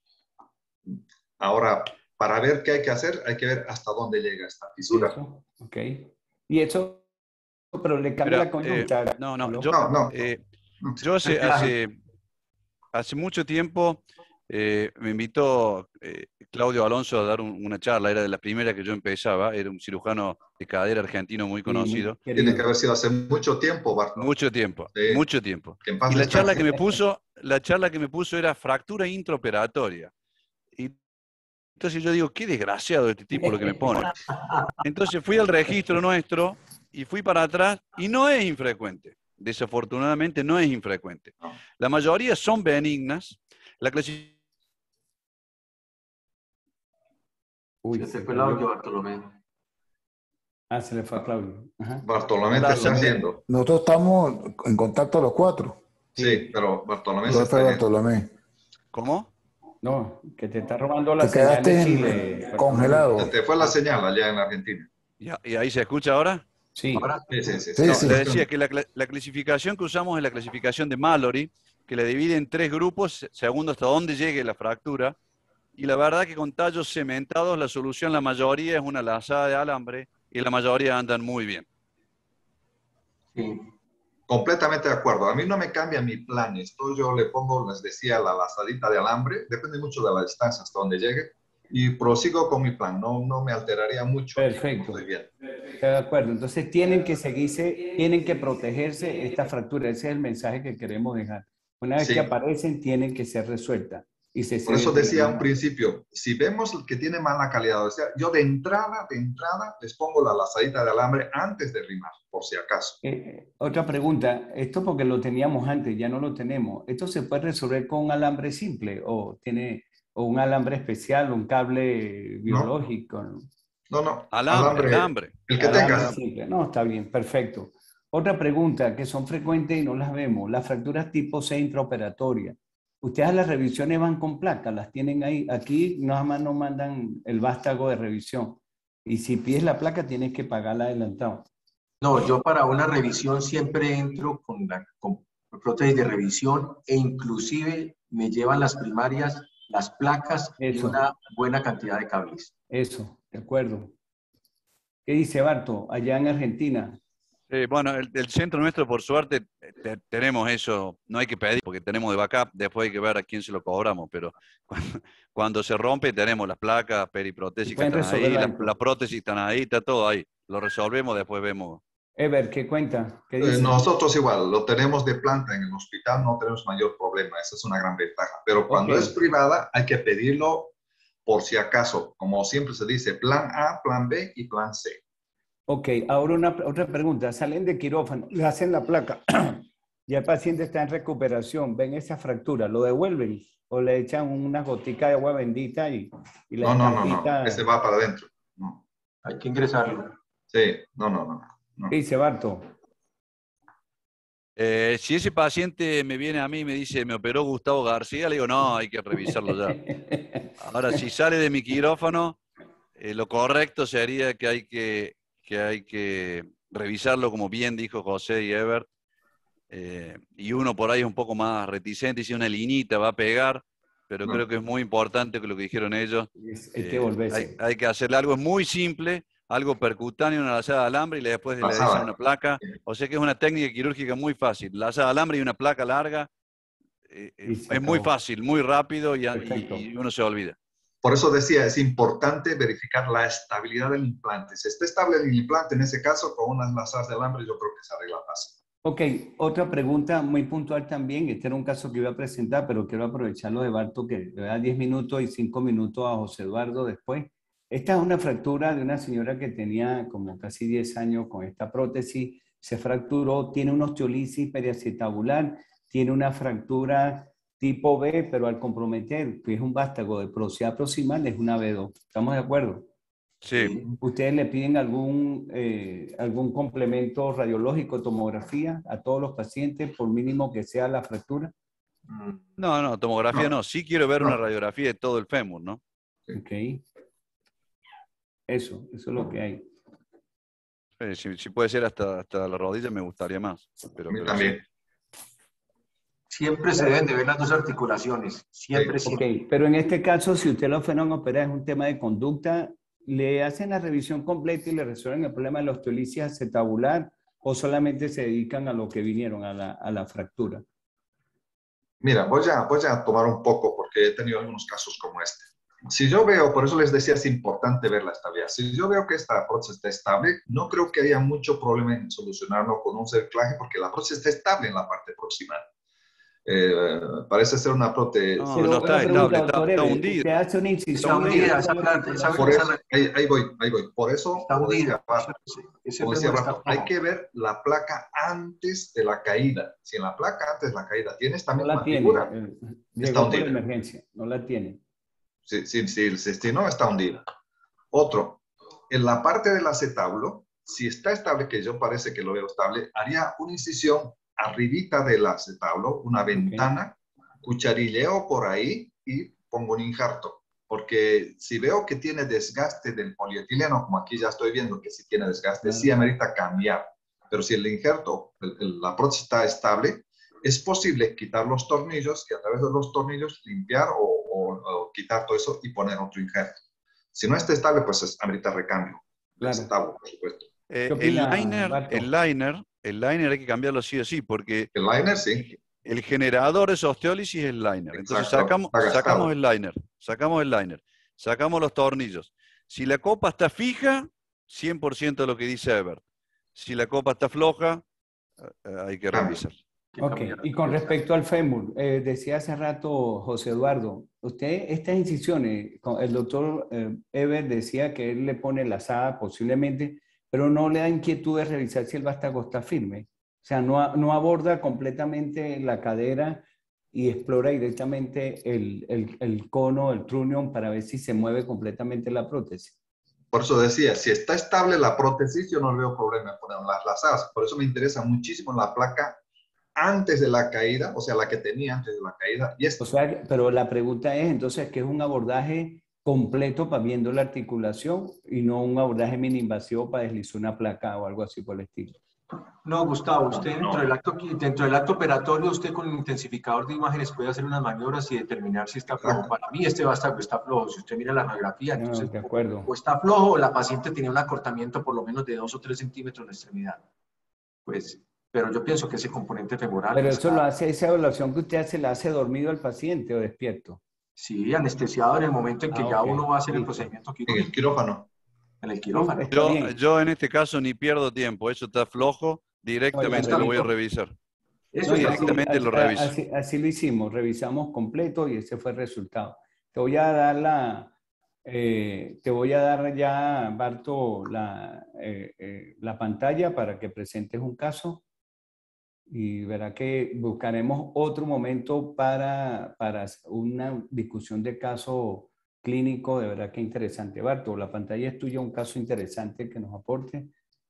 Ahora, para ver qué hay que hacer, hay que ver hasta dónde llega esta fisura. Eso, ok. Y eso, pero le cambia la conducta. Yo hace mucho tiempo me invitó Claudio Alonso a dar una charla, era de la primera que yo empezaba, era un cirujano de cadera argentino muy conocido. Tiene que haber sido hace mucho tiempo, Bartolomé. Mucho tiempo, mucho tiempo. Y la charla que me puso era fractura intraoperatoria. Y entonces yo digo, qué desgraciado este tipo lo que me pone. Entonces fui al registro nuestro y fui para atrás y no es infrecuente. Desafortunadamente no es infrecuente. La mayoría son benignas. La clasificación... Se fue el audio, Bartolomé. Se le fue a Claudio. Bartolomé te está haciendo. Nosotros estamos en contacto los cuatro. Sí, pero Bartolomé se está Bartolomé. ¿Cómo? No, que te está robando la señal de Chile. Congelado. Se te fue la señal allá en Argentina. ¿Y ahí se escucha ahora? Sí. Ahora, sí. Le decía que la clasificación que usamos es la clasificación de Mallory, que la divide en 3 grupos, según hasta dónde llegue la fractura. Y la verdad que con tallos cementados la solución, la mayoría es una lazada de alambre y la mayoría andan muy bien. Sí. Completamente de acuerdo. A mí no me cambia mi plan. Esto yo le pongo, les decía, la lazadita de alambre. Depende mucho de la distancia hasta donde llegue. Y prosigo con mi plan. No me alteraría mucho. Perfecto. Estoy bien. Estoy de acuerdo. Entonces tienen que seguirse, tienen que protegerse esta fractura. Ese es el mensaje que queremos dejar. Una vez que aparecen, tienen que ser resueltas. Por eso decía un principio, si vemos que tiene mala calidad, o sea, yo de entrada les pongo la lazadita de alambre antes de rimar, por si acaso. Otra pregunta, esto porque lo teníamos antes, ya no lo tenemos. ¿Esto se puede resolver con un alambre simple o un alambre especial, un cable biológico? No. Alambre. El que tengas. Simple. No, está bien, perfecto. Otra pregunta que son frecuentes y no las vemos, las fracturas tipo C intraoperatoria. Ustedes a las revisiones van con placa, las tienen ahí. Aquí nada más nos mandan el vástago de revisión. Y si pides la placa, tienes que pagarla adelantado. No, yo para una revisión siempre entro con prótesis de revisión e inclusive me llevan las primarias, las placas y Eso. una buena cantidad de cables. Eso, de acuerdo. ¿Qué dice Barto, allá en Argentina? Bueno, el centro nuestro, por suerte, tenemos eso, no hay que pedir porque tenemos de backup, después hay que ver a quién se lo cobramos, pero cuando se rompe tenemos las placas periprotésicas, Pueden están ahí, resolverlo. las prótesis están ahí, está todo ahí. Lo resolvemos, después vemos. Ever, ¿qué cuenta? ¿Qué dice? Nosotros igual, lo tenemos de planta en el hospital, no tenemos mayor problema, esa es una gran ventaja. Pero cuando es privada hay que pedirlo por si acaso, como siempre se dice, plan A, plan B y plan C. Ok, ahora otra pregunta. Salen de quirófano, le hacen la placa, ya el paciente está en recuperación, ven esa fractura, ¿lo devuelven? ¿O le echan una gotica de agua bendita y la estampita? No, ese va para adentro. No. Hay que ingresarlo. Sí, no. ¿Qué dice Barto? Si ese paciente me viene a mí y me dice, me operó Gustavo García, le digo, no, hay que revisarlo ya. Ahora, si sale de mi quirófano, lo correcto sería que hay que revisarlo, como bien dijo José y Ebert, y uno por ahí es un poco más reticente, y si una linita va a pegar, pero creo que es muy importante que lo que dijeron ellos. Hay que volverse. Hay que hacerle algo muy simple, algo percutáneo, una lazada de alambre y después le dicen una placa. O sea que es una técnica quirúrgica muy fácil. Lazada de alambre y una placa larga es muy fácil, muy rápido y uno se olvida. Por eso decía, es importante verificar la estabilidad del implante. Si está estable el implante, en ese caso, con unas lazadas de alambre, yo creo que se arregla fácil. Ok, otra pregunta muy puntual también. Este era un caso que iba a presentar, pero quiero aprovecharlo de Barto, que le da 10 minutos y 5 minutos a José Eduardo después. Esta es una fractura de una señora que tenía como casi 10 años con esta prótesis. Se fracturó, tiene una osteolisis periacetabular, tiene una fractura tipo B, pero al comprometer, que es un vástago de porosidad proximal, es una B2. ¿Estamos de acuerdo? Sí. ¿Ustedes le piden algún complemento radiológico, tomografía a todos los pacientes, por mínimo que sea la fractura? No, tomografía no. Sí quiero ver una radiografía de todo el fémur, ¿no? Ok. Eso es lo que hay. Si puede ser hasta la rodilla, me gustaría más. Pero también. Siempre se deben de ver las dos articulaciones. Siempre. Ok, pero en este caso, si usted lo fueron a operar, es un tema de conducta, ¿le hacen la revisión completa y le resuelven el problema de la osteolisis acetabular o solamente se dedican a lo que vinieron, a la fractura? Mira, voy a tomar un poco porque he tenido algunos casos como este. Si yo veo, por eso les decía, es importante ver la estabilidad. Si yo veo que esta prótesis está estable, no creo que haya mucho problema en solucionarlo con un cerclaje porque la prótesis está estable en la parte proximal. Parece ser una prótesis. No está estable, está hundida. Usted hace una incisión. Por eso, ahí voy. Por eso, como decía Rafa, hay que ver la placa antes de la caída. Si en la placa antes de la caída tienes también no la figura, está hundida. Emergencia, no la tiene. Si no, está hundida. Otro, en la parte del acetablo, si está estable, que yo parece que lo veo estable, haría una incisión arribita del acetablo, una ventana, cucharilleo por ahí y pongo un injerto. Porque si veo que tiene desgaste del polietileno, como aquí ya estoy viendo que sí tiene desgaste, sí amerita cambiar. Pero si el injerto, la prótesis está estable, es posible quitar los tornillos y a través de los tornillos limpiar o quitar todo eso y poner otro injerto. Si no está estable, pues amerita recambio. Claro. Estable, por supuesto. El liner hay que cambiarlo sí o sí, porque el liner, sí. El generador de esa osteólisis es el liner. Entonces sacamos el liner, sacamos los tornillos. Si la copa está fija, 100% de lo que dice Ebert. Si la copa está floja, hay que revisar. Ok, y con respecto al fémur, decía hace rato José Eduardo, usted estas incisiones, el doctor Ebert decía que él le pone la lazada posiblemente, pero no le da inquietud de revisar si el vástago está firme. O sea, no aborda completamente la cadera y explora directamente el cono, el trunion, para ver si se mueve completamente la prótesis. Por eso decía, si está estable la prótesis, yo no veo problema en poner las lazadas. Por eso me interesa muchísimo la placa antes de la caída, o sea, la que tenía antes de la caída. Y O sea, pero la pregunta es entonces que es un abordaje completo para viendo la articulación y no un abordaje mini-invasivo para deslizar una placa o algo así por el estilo. No, Gustavo, usted dentro del acto operatorio, usted con el intensificador de imágenes puede hacer unas maniobras y determinar si está flojo. Para mí este vástago está flojo. Si usted mira la radiografía, entonces de acuerdo. O está flojo o la paciente tenía un acortamiento por lo menos de 2 o 3 centímetros en la extremidad. Pues, pero yo pienso que ese componente femoral... Pero eso lo hace, esa evaluación que usted hace, ¿la hace dormido al paciente o despierto? Sí, anestesiado en el momento en que ya uno va a hacer el procedimiento quirúrgico. En el quirófano. En el quirófano. Yo en este caso ni pierdo tiempo, eso está flojo, directamente lo voy a revisar. Eso directamente lo reviso. Así lo hicimos, revisamos completo y ese fue el resultado. Te voy a dar ya, Barto, la pantalla para que presentes un caso y verá que buscaremos otro momento para una discusión de caso clínico, de verdad que interesante. Barto, la pantalla es tuya, un caso interesante que nos aporte.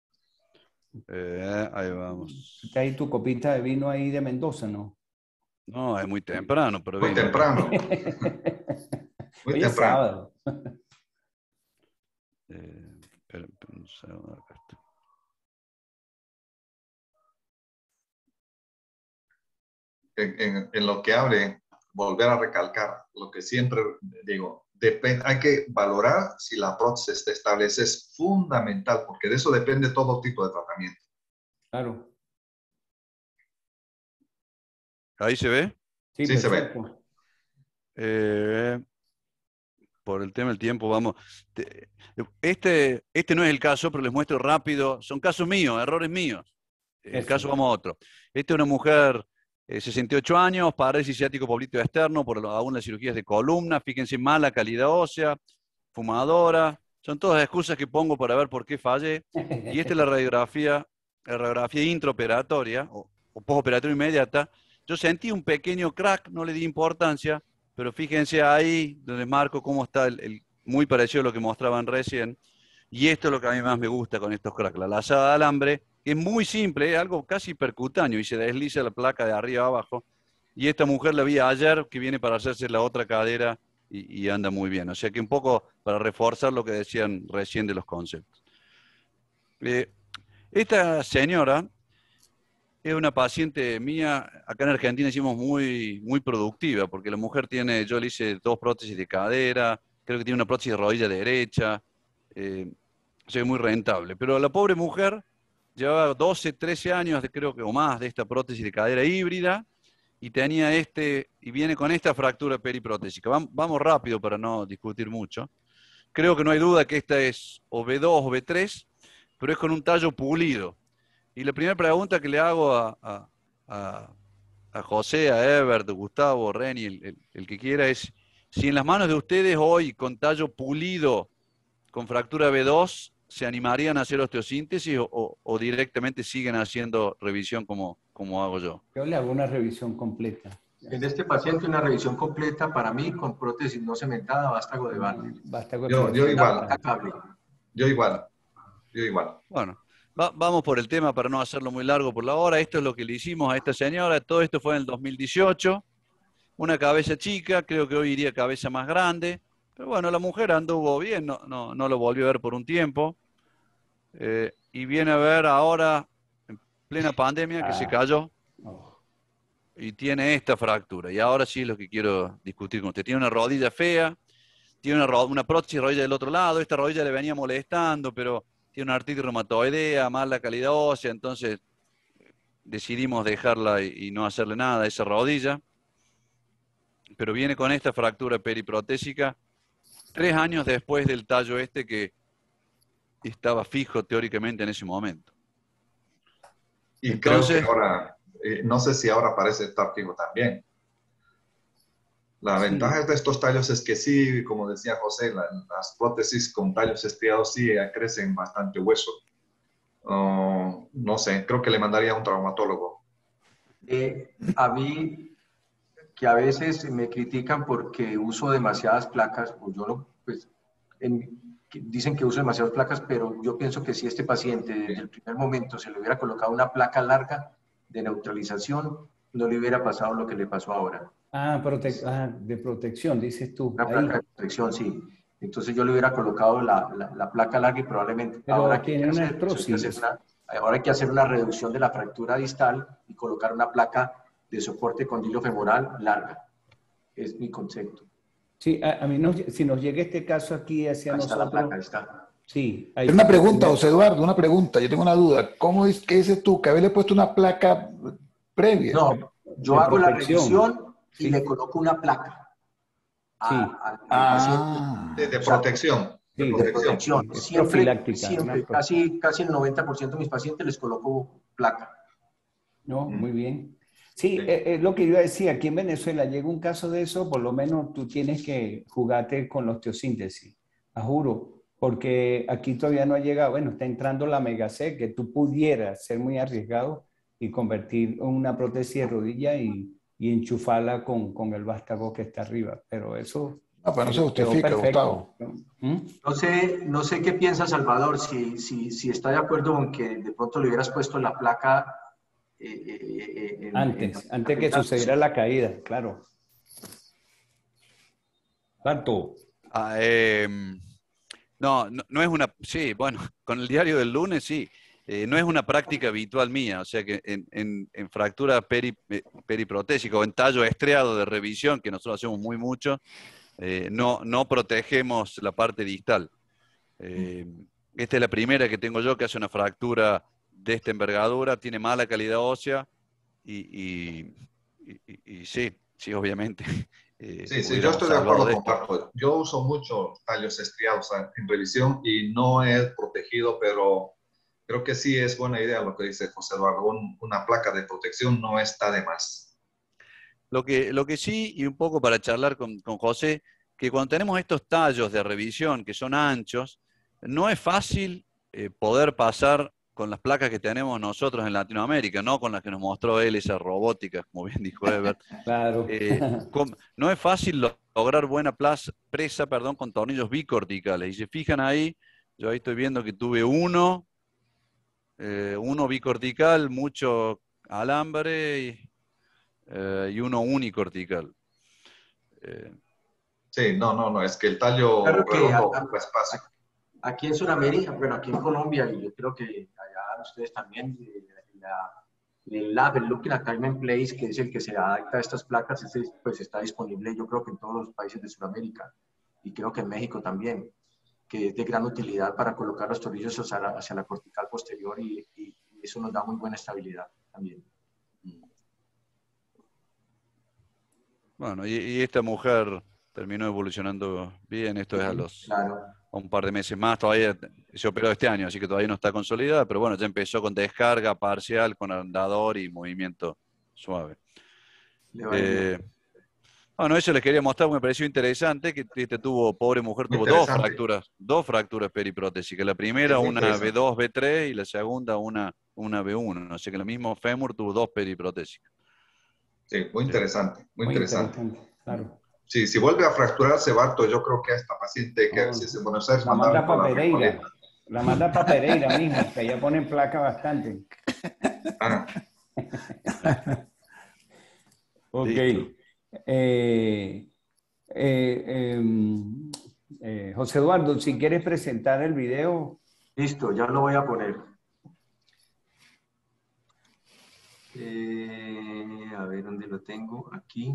Ahí vamos. ¿Está ahí tu copita de vino ahí de Mendoza, no? No, es muy temprano, pero muy temprano. Muy temprano. Es sábado. Espera un segundo, acá está. En lo que abre, volver a recalcar lo que siempre digo, hay que valorar si la prótesis está estable, eso es fundamental, porque de eso depende todo tipo de tratamiento. Claro. ¿Ahí se ve? Sí, se ve. Por el tema del tiempo, vamos. Este no es el caso, pero les muestro rápido. Son casos míos, errores míos. El caso, vamos a otro. Esta es una mujer, 68 años, parálisis ciático popliteo externo, por aún las cirugías de columna. Fíjense, mala calidad ósea, fumadora. Son todas excusas que pongo para ver por qué fallé. Y esta es la radiografía intraoperatoria o postoperatoria inmediata. Yo sentí un pequeño crack, no le di importancia, pero fíjense ahí donde marco cómo está muy parecido a lo que mostraban recién. Y esto es lo que a mí más me gusta con estos cracks. La lazada de alambre, que es muy simple, es algo casi percutáneo y se desliza la placa de arriba a abajo. Y esta mujer la vi ayer que viene para hacerse la otra cadera y anda muy bien. O sea que un poco para reforzar lo que decían recién de los conceptos. Esta señora es una paciente mía, acá en Argentina decimos muy, muy productiva, porque la mujer tiene, yo le hice 2 prótesis de cadera, creo que tiene una prótesis de rodilla derecha, o sea, muy rentable. Pero la pobre mujer llevaba 12, 13 años, creo que o más, de esta prótesis de cadera híbrida, y tenía y viene con esta fractura periprotésica. Vamos rápido para no discutir mucho. Creo que no hay duda que esta es o B2 o B3, pero es con un tallo pulido. Y la primera pregunta que le hago a José, a Ebert, Gustavo, Reni, el que quiera, es si en las manos de ustedes hoy, con tallo pulido, con fractura B2, ¿se animarían a hacer osteosíntesis o directamente siguen haciendo revisión como hago yo? Yo le hago una revisión completa. En este paciente una revisión completa para mí con prótesis no cementada, vástago de Bartlett. Yo igual. Bueno. Vamos por el tema para no hacerlo muy largo por la hora. Esto es lo que le hicimos a esta señora. Todo esto fue en el 2018. Una cabeza chica, creo que hoy iría cabeza más grande. Pero bueno, la mujer anduvo bien, no lo volvió a ver por un tiempo. Y viene a ver ahora, en plena pandemia, que se cayó. Y tiene esta fractura. Y ahora sí es lo que quiero discutir con usted. Tiene una rodilla fea, tiene una prótesis de rodilla del otro lado. Esta rodilla le venía molestando, pero tiene una artritis reumatoidea, mala calidad ósea, entonces decidimos dejarla y no hacerle nada a esa rodilla. Pero viene con esta fractura periprotésica 3 años después del tallo que estaba fijo teóricamente en ese momento. Y entonces, creo que ahora, no sé si ahora parece estar fijo también. La ventaja de estos tallos es que sí, como decía José, las prótesis con tallos estriados sí crecen bastante hueso. No sé, creo que le mandaría a un traumatólogo. A mí, que a veces me critican porque uso demasiadas placas, o yo no, pues, dicen que uso demasiadas placas, pero yo pienso que si este paciente desde el primer momento se le hubiera colocado una placa larga, de neutralización, no le hubiera pasado lo que le pasó ahora. De protección, dices tú. Una placa de protección, sí. Entonces yo le hubiera colocado la placa larga y probablemente Pero ahora tiene una artrosis. Ahora hay que hacer una reducción de la fractura distal y colocar una placa de soporte condilo femoral larga. Es mi concepto. Sí, a mí si nos llega este caso aquí hacia nosotros... La placa, ahí está. Sí. Una pregunta, José Eduardo, una pregunta. Yo tengo una duda. ¿Qué dices tú? ¿Que haberle puesto una placa previa? No, yo hago la revisión y le coloco una placa. Al paciente. De protección. De protección. Profiláctica. Siempre, casi el 90% de mis pacientes les coloco placa. No, muy bien. Sí, es lo que yo decía, aquí en Venezuela llega un caso de eso, por lo menos tú tienes que jugarte con la osteosíntesis, a juro, porque aquí todavía no ha llegado, bueno, está entrando la Mega C, que tú pudieras ser muy arriesgado y convertir una prótesis de rodilla y enchufarla con el vástago que está arriba, pero eso... pues no se justifica, Gustavo. No sé qué piensa Salvador, si está de acuerdo con que de pronto le hubieras puesto la placa antes que sucediera la caída, claro. ¿Cuánto? No es una... Sí, bueno, con el diario del lunes sí. No es una práctica habitual mía, o sea que en fractura periprotésica o en tallo estriado de revisión, que nosotros hacemos muy mucho, no protegemos la parte distal. Esta es la primera que tengo yo que hace una fractura de esta envergadura, tiene mala calidad ósea y sí, obviamente. Sí, yo estoy de acuerdo con Marco. Yo uso mucho tallos estriados en revisión y no he protegido, pero creo que sí es buena idea lo que dice José Eduardo. Una placa de protección no está de más. Lo que sí, y un poco para charlar con José, que cuando tenemos estos tallos de revisión que son anchos, no es fácil poder pasar con las placas que tenemos nosotros en Latinoamérica, no con las que nos mostró él, esa robótica, como bien dijo Ebert. Claro. No es fácil lograr buena presa con tornillos bicorticales. Y se fijan ahí, yo ahí estoy viendo que tuve uno bicortical, mucho alambre y uno unicortical. Sí, no, es que el tallo claro que ocupa espacio. Aquí en Sudamérica, bueno, aquí en Colombia, y yo creo que allá ustedes también, el lab, el Looking Alignment Place, que es el que se adapta a estas placas, pues está disponible yo creo que en todos los países de Sudamérica, y creo que en México también, que es de gran utilidad para colocar los tornillos hacia la cortical posterior y eso nos da muy buena estabilidad también. Bueno, y esta mujer terminó evolucionando bien, esto es a un par de meses más, todavía se operó este año, así que todavía no está consolidada, pero bueno, ya empezó con descarga parcial, con andador y movimiento suave. Bueno, eso les quería mostrar, me pareció interesante, que pobre mujer, tuvo dos fracturas periprotésicas. La primera, una B2, B3, y la segunda, una B1. O sea que el mismo fémur tuvo dos periprotésicas. Sí, muy interesante, muy interesante. Claro. Sí, si vuelve a fracturarse, Barto, yo creo que esta paciente que si es en Buenos Aires, la manda para Pereira. La manda para Pereira, mismo, que allá ponen placa bastante. Ok. José Eduardo, si quieres presentar el video. Listo, ya lo voy a poner. A ver dónde lo tengo. Aquí.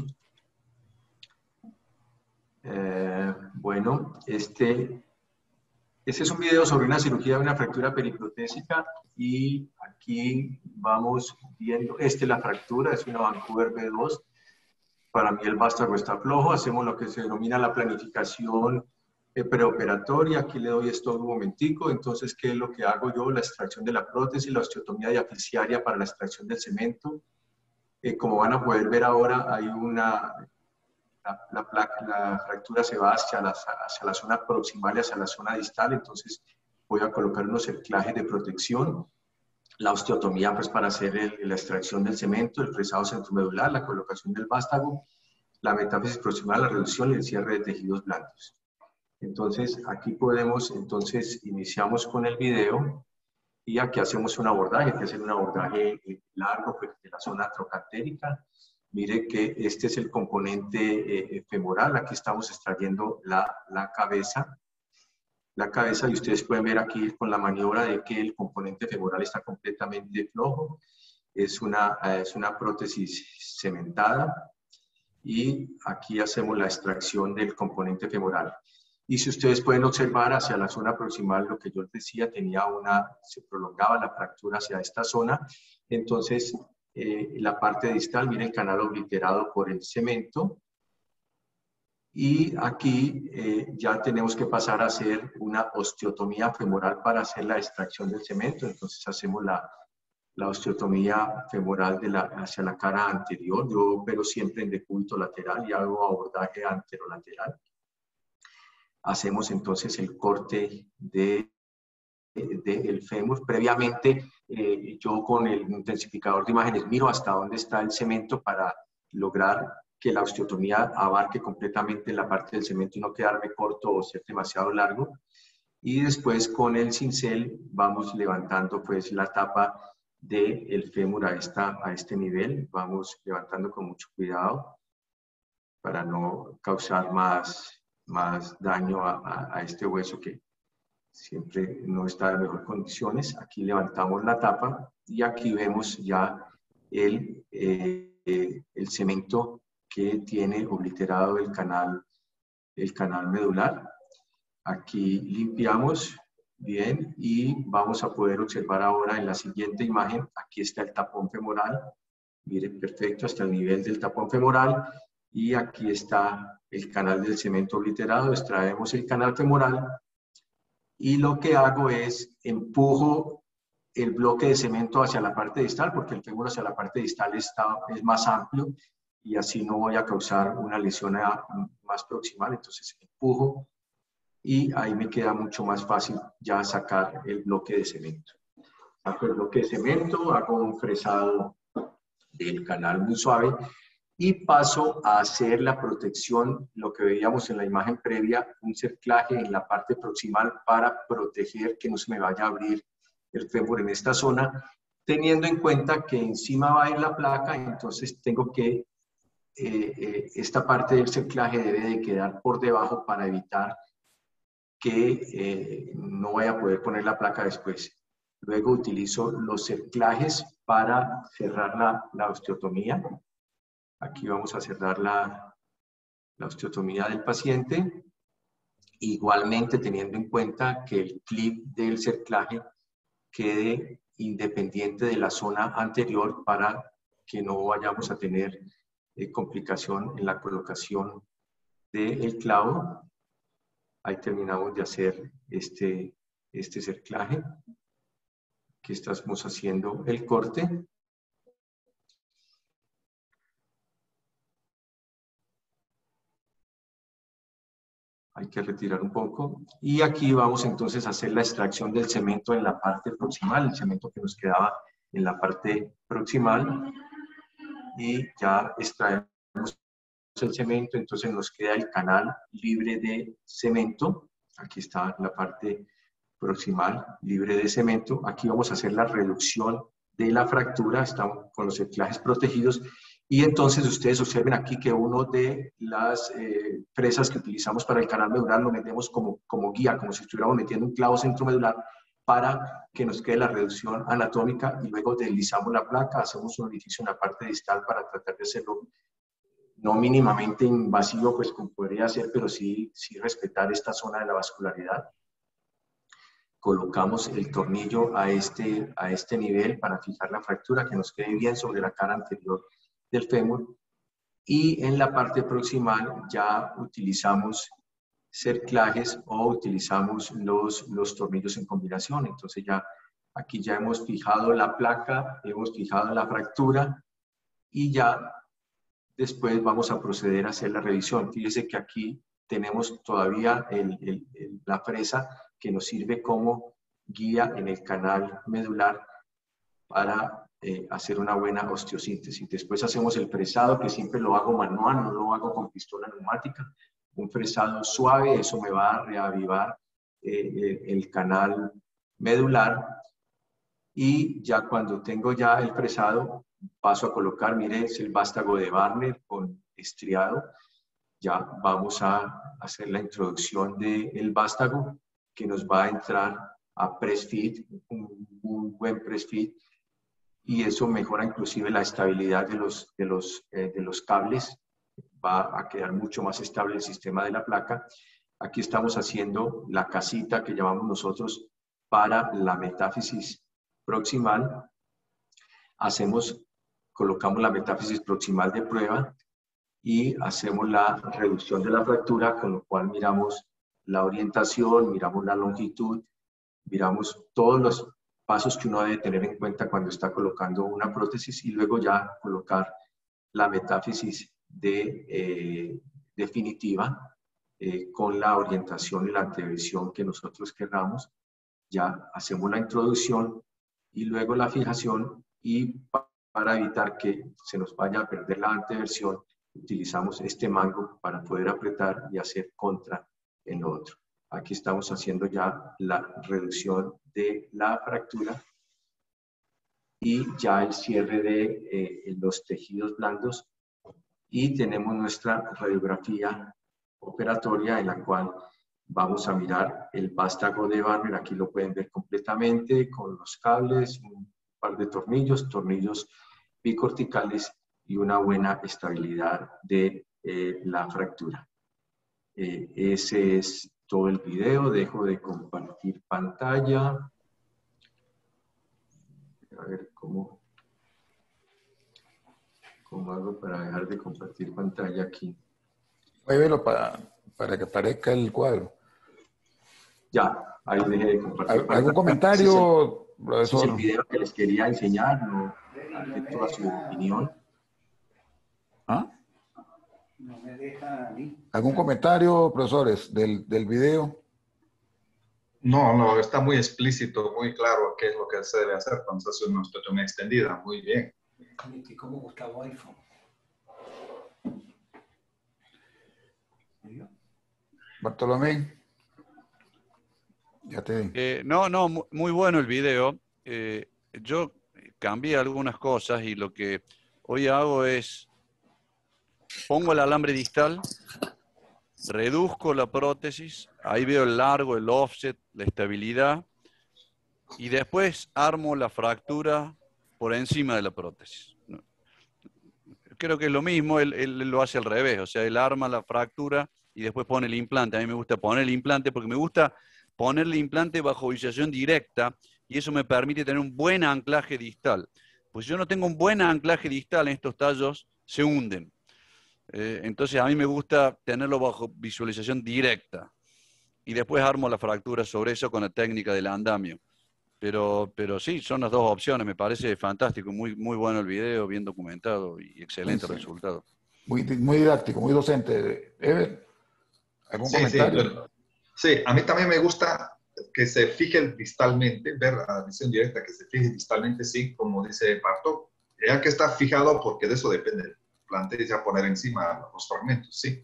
Bueno, este es un video sobre una cirugía de una fractura periprotésica y aquí vamos viendo, la fractura es una Vancouver B2. Para mí el vástago está flojo, hacemos lo que se denomina la planificación preoperatoria. Aquí le doy esto un momentico. Entonces, ¿qué es lo que hago yo? La extracción de la prótesis, la osteotomía diafisaria para la extracción del cemento. Como van a poder ver ahora, hay la fractura se va hacia la zona proximal y hacia la zona distal. Entonces, voy a colocar unos cerclajes de protección. La osteotomía, pues, para hacer la extracción del cemento, el fresado centromedular, la colocación del vástago, la metáfisis proximal, la reducción y el cierre de tejidos blandos. Entonces, aquí iniciamos con el video. Y aquí hacemos un abordaje, que es un abordaje largo pues, de la zona trocantérica. Mire que este es el componente femoral. Aquí estamos extrayendo la cabeza, y ustedes pueden ver aquí con la maniobra de que el componente femoral está completamente flojo. Es una prótesis cementada y aquí hacemos la extracción del componente femoral. Y si ustedes pueden observar hacia la zona proximal, lo que yo les decía, se prolongaba la fractura hacia esta zona. Entonces, la parte distal, miren el canal obliterado por el cemento. Y aquí ya tenemos que pasar a hacer una osteotomía femoral para hacer la extracción del cemento. Entonces hacemos la osteotomía femoral hacia la cara anterior. Yo opero siempre en decúbito lateral y hago abordaje anterolateral. Hacemos entonces el corte del fémur. Previamente, yo con el intensificador de imágenes miro hasta dónde está el cemento para lograr que la osteotomía abarque completamente la parte del cemento y no quedarme corto o ser demasiado largo. Y después con el cincel vamos levantando pues la tapa del fémur a este nivel. Vamos levantando con mucho cuidado para no causar más daño a este hueso que siempre no está en mejores condiciones. Aquí levantamos la tapa y aquí vemos ya el cemento que tiene obliterado el canal medular. Aquí limpiamos bien y vamos a poder observar ahora en la siguiente imagen. Aquí está el tapón femoral. Miren, perfecto, hasta el nivel del tapón femoral. Y aquí está el canal del cemento obliterado. Extraemos el canal femoral y lo que hago es empujo el bloque de cemento hacia la parte distal, porque el fémur hacia la parte distal es más amplio y así no voy a causar una lesión más proximal. Entonces empujo y ahí me queda mucho más fácil ya sacar el bloque de cemento. Saco el bloque de cemento, hago un fresado del canal muy suave y paso a hacer la protección, lo que veíamos en la imagen previa, un cerclaje en la parte proximal para proteger que no se me vaya a abrir el fémur en esta zona, teniendo en cuenta que encima va a ir la placa. Entonces tengo que, esta parte del cerclaje debe de quedar por debajo para evitar que no vaya a poder poner la placa después. Luego utilizo los cerclajes para cerrar la osteotomía. Aquí vamos a cerrar la osteotomía del paciente. Igualmente teniendo en cuenta que el clip del cerclaje quede independiente de la zona anterior para que no vayamos a tener complicación en la colocación del clavo. Ahí terminamos de hacer este cerclaje. Aquí estamos haciendo el corte. Hay que retirar un poco. Y aquí vamos entonces a hacer la extracción del cemento en la parte proximal, el cemento que nos quedaba en la parte proximal. Y ya extraemos el cemento, entonces nos queda el canal libre de cemento. Aquí está la parte proximal libre de cemento. Aquí vamos a hacer la reducción de la fractura, estamos con los cerclajes protegidos. Y entonces ustedes observen aquí que uno de las fresas que utilizamos para el canal medular lo metemos como guía, como si estuviéramos metiendo un clavo centromedular para que nos quede la reducción anatómica, y luego deslizamos la placa, hacemos un orificio en la parte distal para tratar de hacerlo no mínimamente invasivo, pues como podría ser, pero sí respetar esta zona de la vascularidad. Colocamos el tornillo a este nivel para fijar la fractura, que nos quede bien sobre la cara anterior del fémur. Y en la parte proximal ya utilizamos cerclajes o utilizamos los tornillos en combinación. Entonces ya aquí ya hemos fijado la placa, hemos fijado la fractura y ya después vamos a proceder a hacer la revisión. Fíjese que aquí tenemos todavía la fresa que nos sirve como guía en el canal medular para hacer una buena osteosíntesis. Después hacemos el fresado, que siempre lo hago manual, no lo hago con pistola neumática. Un fresado suave, eso me va a reavivar el canal medular. Y ya cuando tengo ya el fresado, paso a colocar, miren, es el vástago de Barner con estriado. Ya vamos a hacer la introducción del vástago, que nos va a entrar a press fit, un buen press fit, y eso mejora inclusive la estabilidad de los cables. Va a quedar mucho más estable el sistema de la placa. Aquí estamos haciendo la casita que llamamos nosotros para la metáfisis proximal. Colocamos la metáfisis proximal de prueba y hacemos la reducción de la fractura, con lo cual miramos la orientación, miramos la longitud, miramos todos los pasos que uno debe tener en cuenta cuando está colocando una prótesis, y luego ya colocar la metáfisis definitiva con la orientación y la antevisión que nosotros queramos. Ya hacemos la introducción y luego la fijación, y para evitar que se nos vaya a perder la anteversión, utilizamos este mango para poder apretar y hacer contra en lo otro. Aquí estamos haciendo ya la reducción de la fractura y ya el cierre de los tejidos blandos, y tenemos nuestra radiografía operatoria en la cual vamos a mirar el vástago de Barner. Aquí lo pueden ver completamente con los cables, un par de tornillos bicorticales y una buena estabilidad de la fractura. Ese es todo el video. Dejo de compartir pantalla. A ver cómo hago para dejar de compartir pantalla aquí. Muévelo para que aparezca el cuadro. Ya, ahí dejé de compartir pantalla. ¿Algún comentario, profesor? Ese es el video que les quería enseñar, ¿no? Respecto a su opinión. ¿Ah? No me deja a mí. ¿Algún comentario, profesores, del video? No, está muy explícito, muy claro qué es lo que se debe hacer cuando se hace una osteotomía extendida. Muy bien. Como Gustavo iPhone. Bartolomé. Ya te di. No, muy bueno el video. Yo cambié algunas cosas y lo que hoy hago es pongo el alambre distal, reduzco la prótesis, ahí veo el largo, el offset, la estabilidad, y después armo la fractura por encima de la prótesis. Creo que es lo mismo, él lo hace al revés, o sea, él arma la fractura y después pone el implante. A mí me gusta poner el implante porque me gusta poner el implante bajo visualización directa, y eso me permite tener un buen anclaje distal. Pues si yo no tengo un buen anclaje distal, en estos tallos se hunden. Entonces a mí me gusta tenerlo bajo visualización directa y después armo la fractura sobre eso con la técnica del andamio. Pero sí, son las dos opciones. Me parece fantástico, muy bueno el video, bien documentado y excelente resultado. Muy didáctico, muy docente. Ever, ¿algún comentario? Sí, a mí también me gusta que se fije distalmente, ver la visión directa, que se fije distalmente, sí, como dice Barto, ya que está fijado, porque de eso depende el implante, ya poner encima los fragmentos, sí.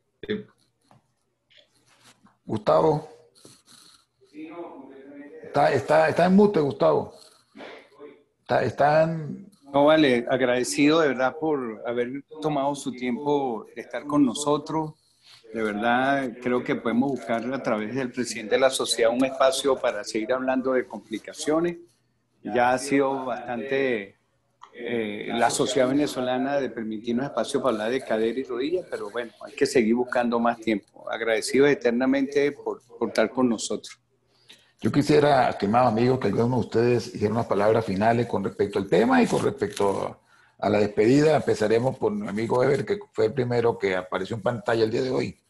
Gustavo. Está en mute, Gustavo. Está en... No, vale, agradecido de verdad por haber tomado su tiempo de estar con nosotros. De verdad, creo que podemos buscar a través del presidente de la sociedad un espacio para seguir hablando de complicaciones. Ya ha sido bastante la sociedad venezolana de permitirnos espacio para hablar de cadera y rodilla, pero bueno, hay que seguir buscando más tiempo. Agradecido eternamente por estar con nosotros. Yo quisiera, estimados amigos, que algunos de ustedes hicieran unas palabras finales con respecto al tema y con respecto a la despedida. Empezaremos por mi amigo Ever, que fue el primero que apareció en pantalla el día de hoy.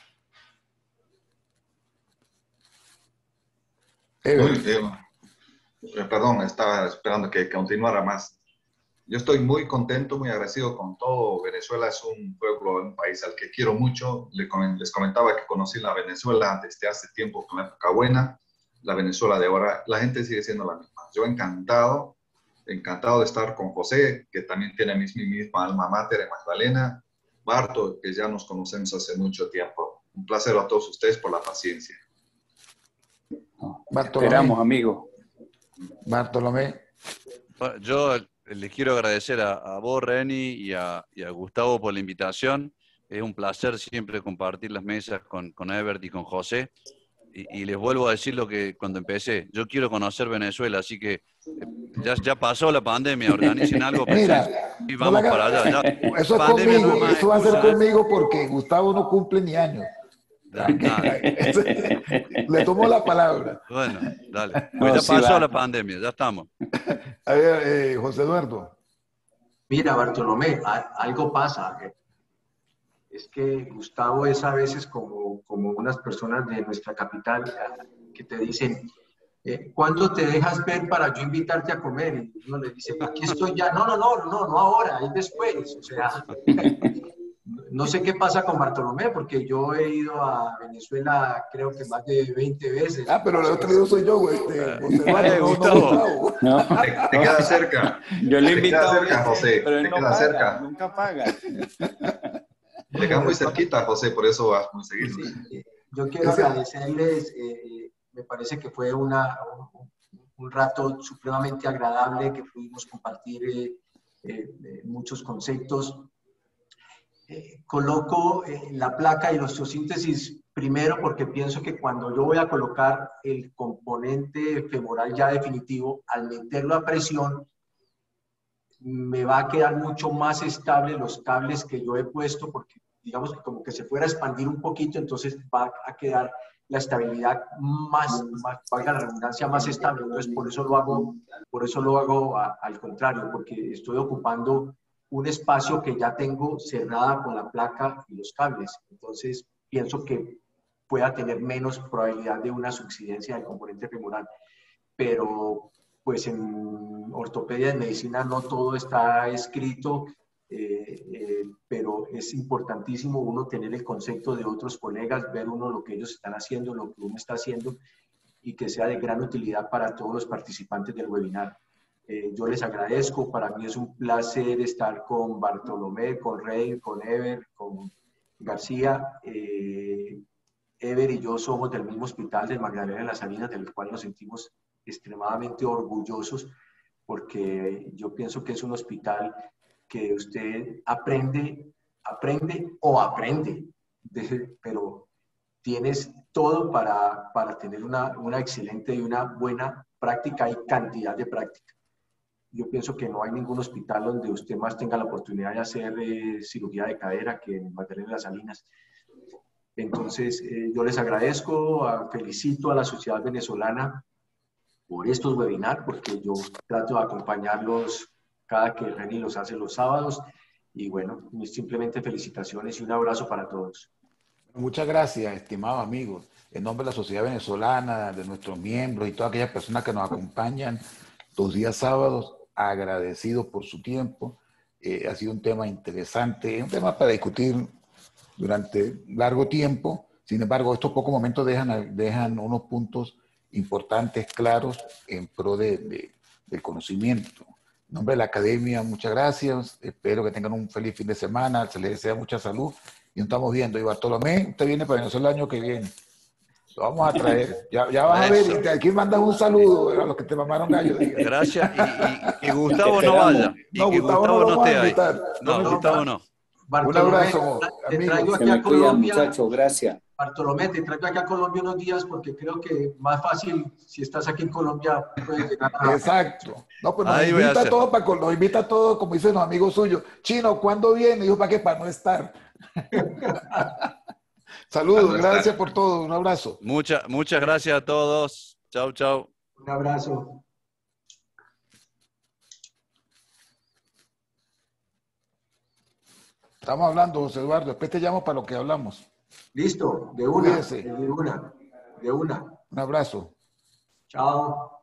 Ever. Perdón, estaba esperando que continuara más. Yo estoy muy contento, muy agradecido con todo. Venezuela es un pueblo, un país al que quiero mucho. Les comentaba que conocí la Venezuela desde hace tiempo, con la época buena. La Venezuela de ahora, la gente sigue siendo la misma. Yo encantado de estar con José, que también tiene mi misma alma mater en Magdalena, Barto, que ya nos conocemos hace mucho tiempo. Un placer a todos ustedes por la paciencia. Esperamos, amigo. Bartolomé. Bueno, yo les quiero agradecer a vos, Reni, y a Gustavo por la invitación. Es un placer siempre compartir las mesas con Ebert y con José. Y les vuelvo a decir lo que cuando empecé. Yo quiero conocer Venezuela, así que ya pasó la pandemia, organicen algo Mira, presencial y no la vamos para haga- allá. Ya, eso es pandemia no conmigo, es más eso va a ser excusa, ¿eh? conmigo porque Gustavo no cumple ni años. Dale. Le tomo la palabra. Bueno, dale. Pues No, ya sí pasó va. la pandemia, ya estamos. A ver, José Eduardo. Mira, Bartolomé, algo pasa. Es que Gustavo es a veces como unas personas de nuestra capital que te dicen, ¿cuándo te dejas ver para yo invitarte a comer? Y uno le dice, aquí estoy ya. No ahora, es después. O sea, no sé qué pasa con Bartolomé, porque yo he ido a Venezuela creo que más de 20 veces. Ah, pero el otro soy yo, José Eduardo, no Gustavo. Gustavo. No, Te queda cerca. yo le Te invito queda a cerca, José. pero él Te no queda paga, cerca. nunca paga. Te queda muy cerquita, José, por eso vas muy seguido. Sí, yo quiero agradecerles, me parece que fue un rato supremamente agradable, que pudimos compartir muchos conceptos. Coloco la placa y la osteosíntesis primero porque pienso que cuando yo voy a colocar el componente femoral ya definitivo, al meterlo a presión, me va a quedar mucho más estable los cables que yo he puesto porque digamos que como que se fuera a expandir un poquito, entonces va a quedar la estabilidad más valga la redundancia, más estable. Entonces por eso lo hago al contrario, porque estoy ocupando un espacio que ya tengo cerrada con la placa y los cables. Entonces pienso que pueda tener menos probabilidad de una subsidencia del componente femoral. Pero pues en ortopedia, en medicina, no todo está escrito, pero es importantísimo uno tener el concepto de otros colegas, ver uno lo que ellos están haciendo, lo que uno está haciendo, y que sea de gran utilidad para todos los participantes del webinar. Yo les agradezco, para mí es un placer estar con Bartolomé, con Rey, con Ever, con García. Ever y yo somos del mismo hospital del Magdalena de las Salinas, del cual nos sentimos extremadamente orgullosos, porque yo pienso que es un hospital que usted aprende o aprende, pero tienes todo para tener una excelente y una buena práctica y cantidad de práctica. Yo pienso que no hay ningún hospital donde usted más tenga la oportunidad de hacer cirugía de cadera que en Magdalena de las Salinas. Entonces, yo les agradezco, felicito a la sociedad venezolana por estos webinars, porque yo trato de acompañarlos cada que Reni los hace los sábados. Y bueno, simplemente felicitaciones y un abrazo para todos. Muchas gracias, estimados amigos. En nombre de la sociedad venezolana, de nuestros miembros y todas aquellas personas que nos acompañan los días sábados, agradecidos por su tiempo. Ha sido un tema interesante, un tema para discutir durante largo tiempo. Sin embargo, estos pocos momentos dejan unos puntos importantes, claros, en pro del conocimiento. En nombre de la academia, muchas gracias. Espero que tengan un feliz fin de semana. Se les desea mucha salud. Y nos estamos viendo. Y Bartolomé, usted viene para Venezuela el año que viene. Lo vamos a traer. Ya vas a ver. Aquí mandas un saludo a los que te mamaron gallo. Diga. Gracias. Y que Gustavo no vaya. Y no, que Gustavo no esté ahí. No, Gustavo no. Bartolomé, un abrazo, te amigos. traigo aquí Se me a cuida, Colombia. muchachos, gracias. Bartolomé, te traigo aquí a Colombia unos días porque creo que más fácil, si estás aquí en Colombia, puedes llegar a... Exacto. No, pues Ahí voy a hacer. nos invita a todos, como dicen los amigos suyos. Chino, ¿cuándo viene? Dijo, ¿para qué? Para no estar. Saludos, gracias por todo. Un abrazo. Muchas gracias a todos. Chau, chau. Un abrazo. Estamos hablando, José Eduardo. Después te llamo para lo que hablamos. Listo, de una. Cuídese. De una. Un abrazo. Chao.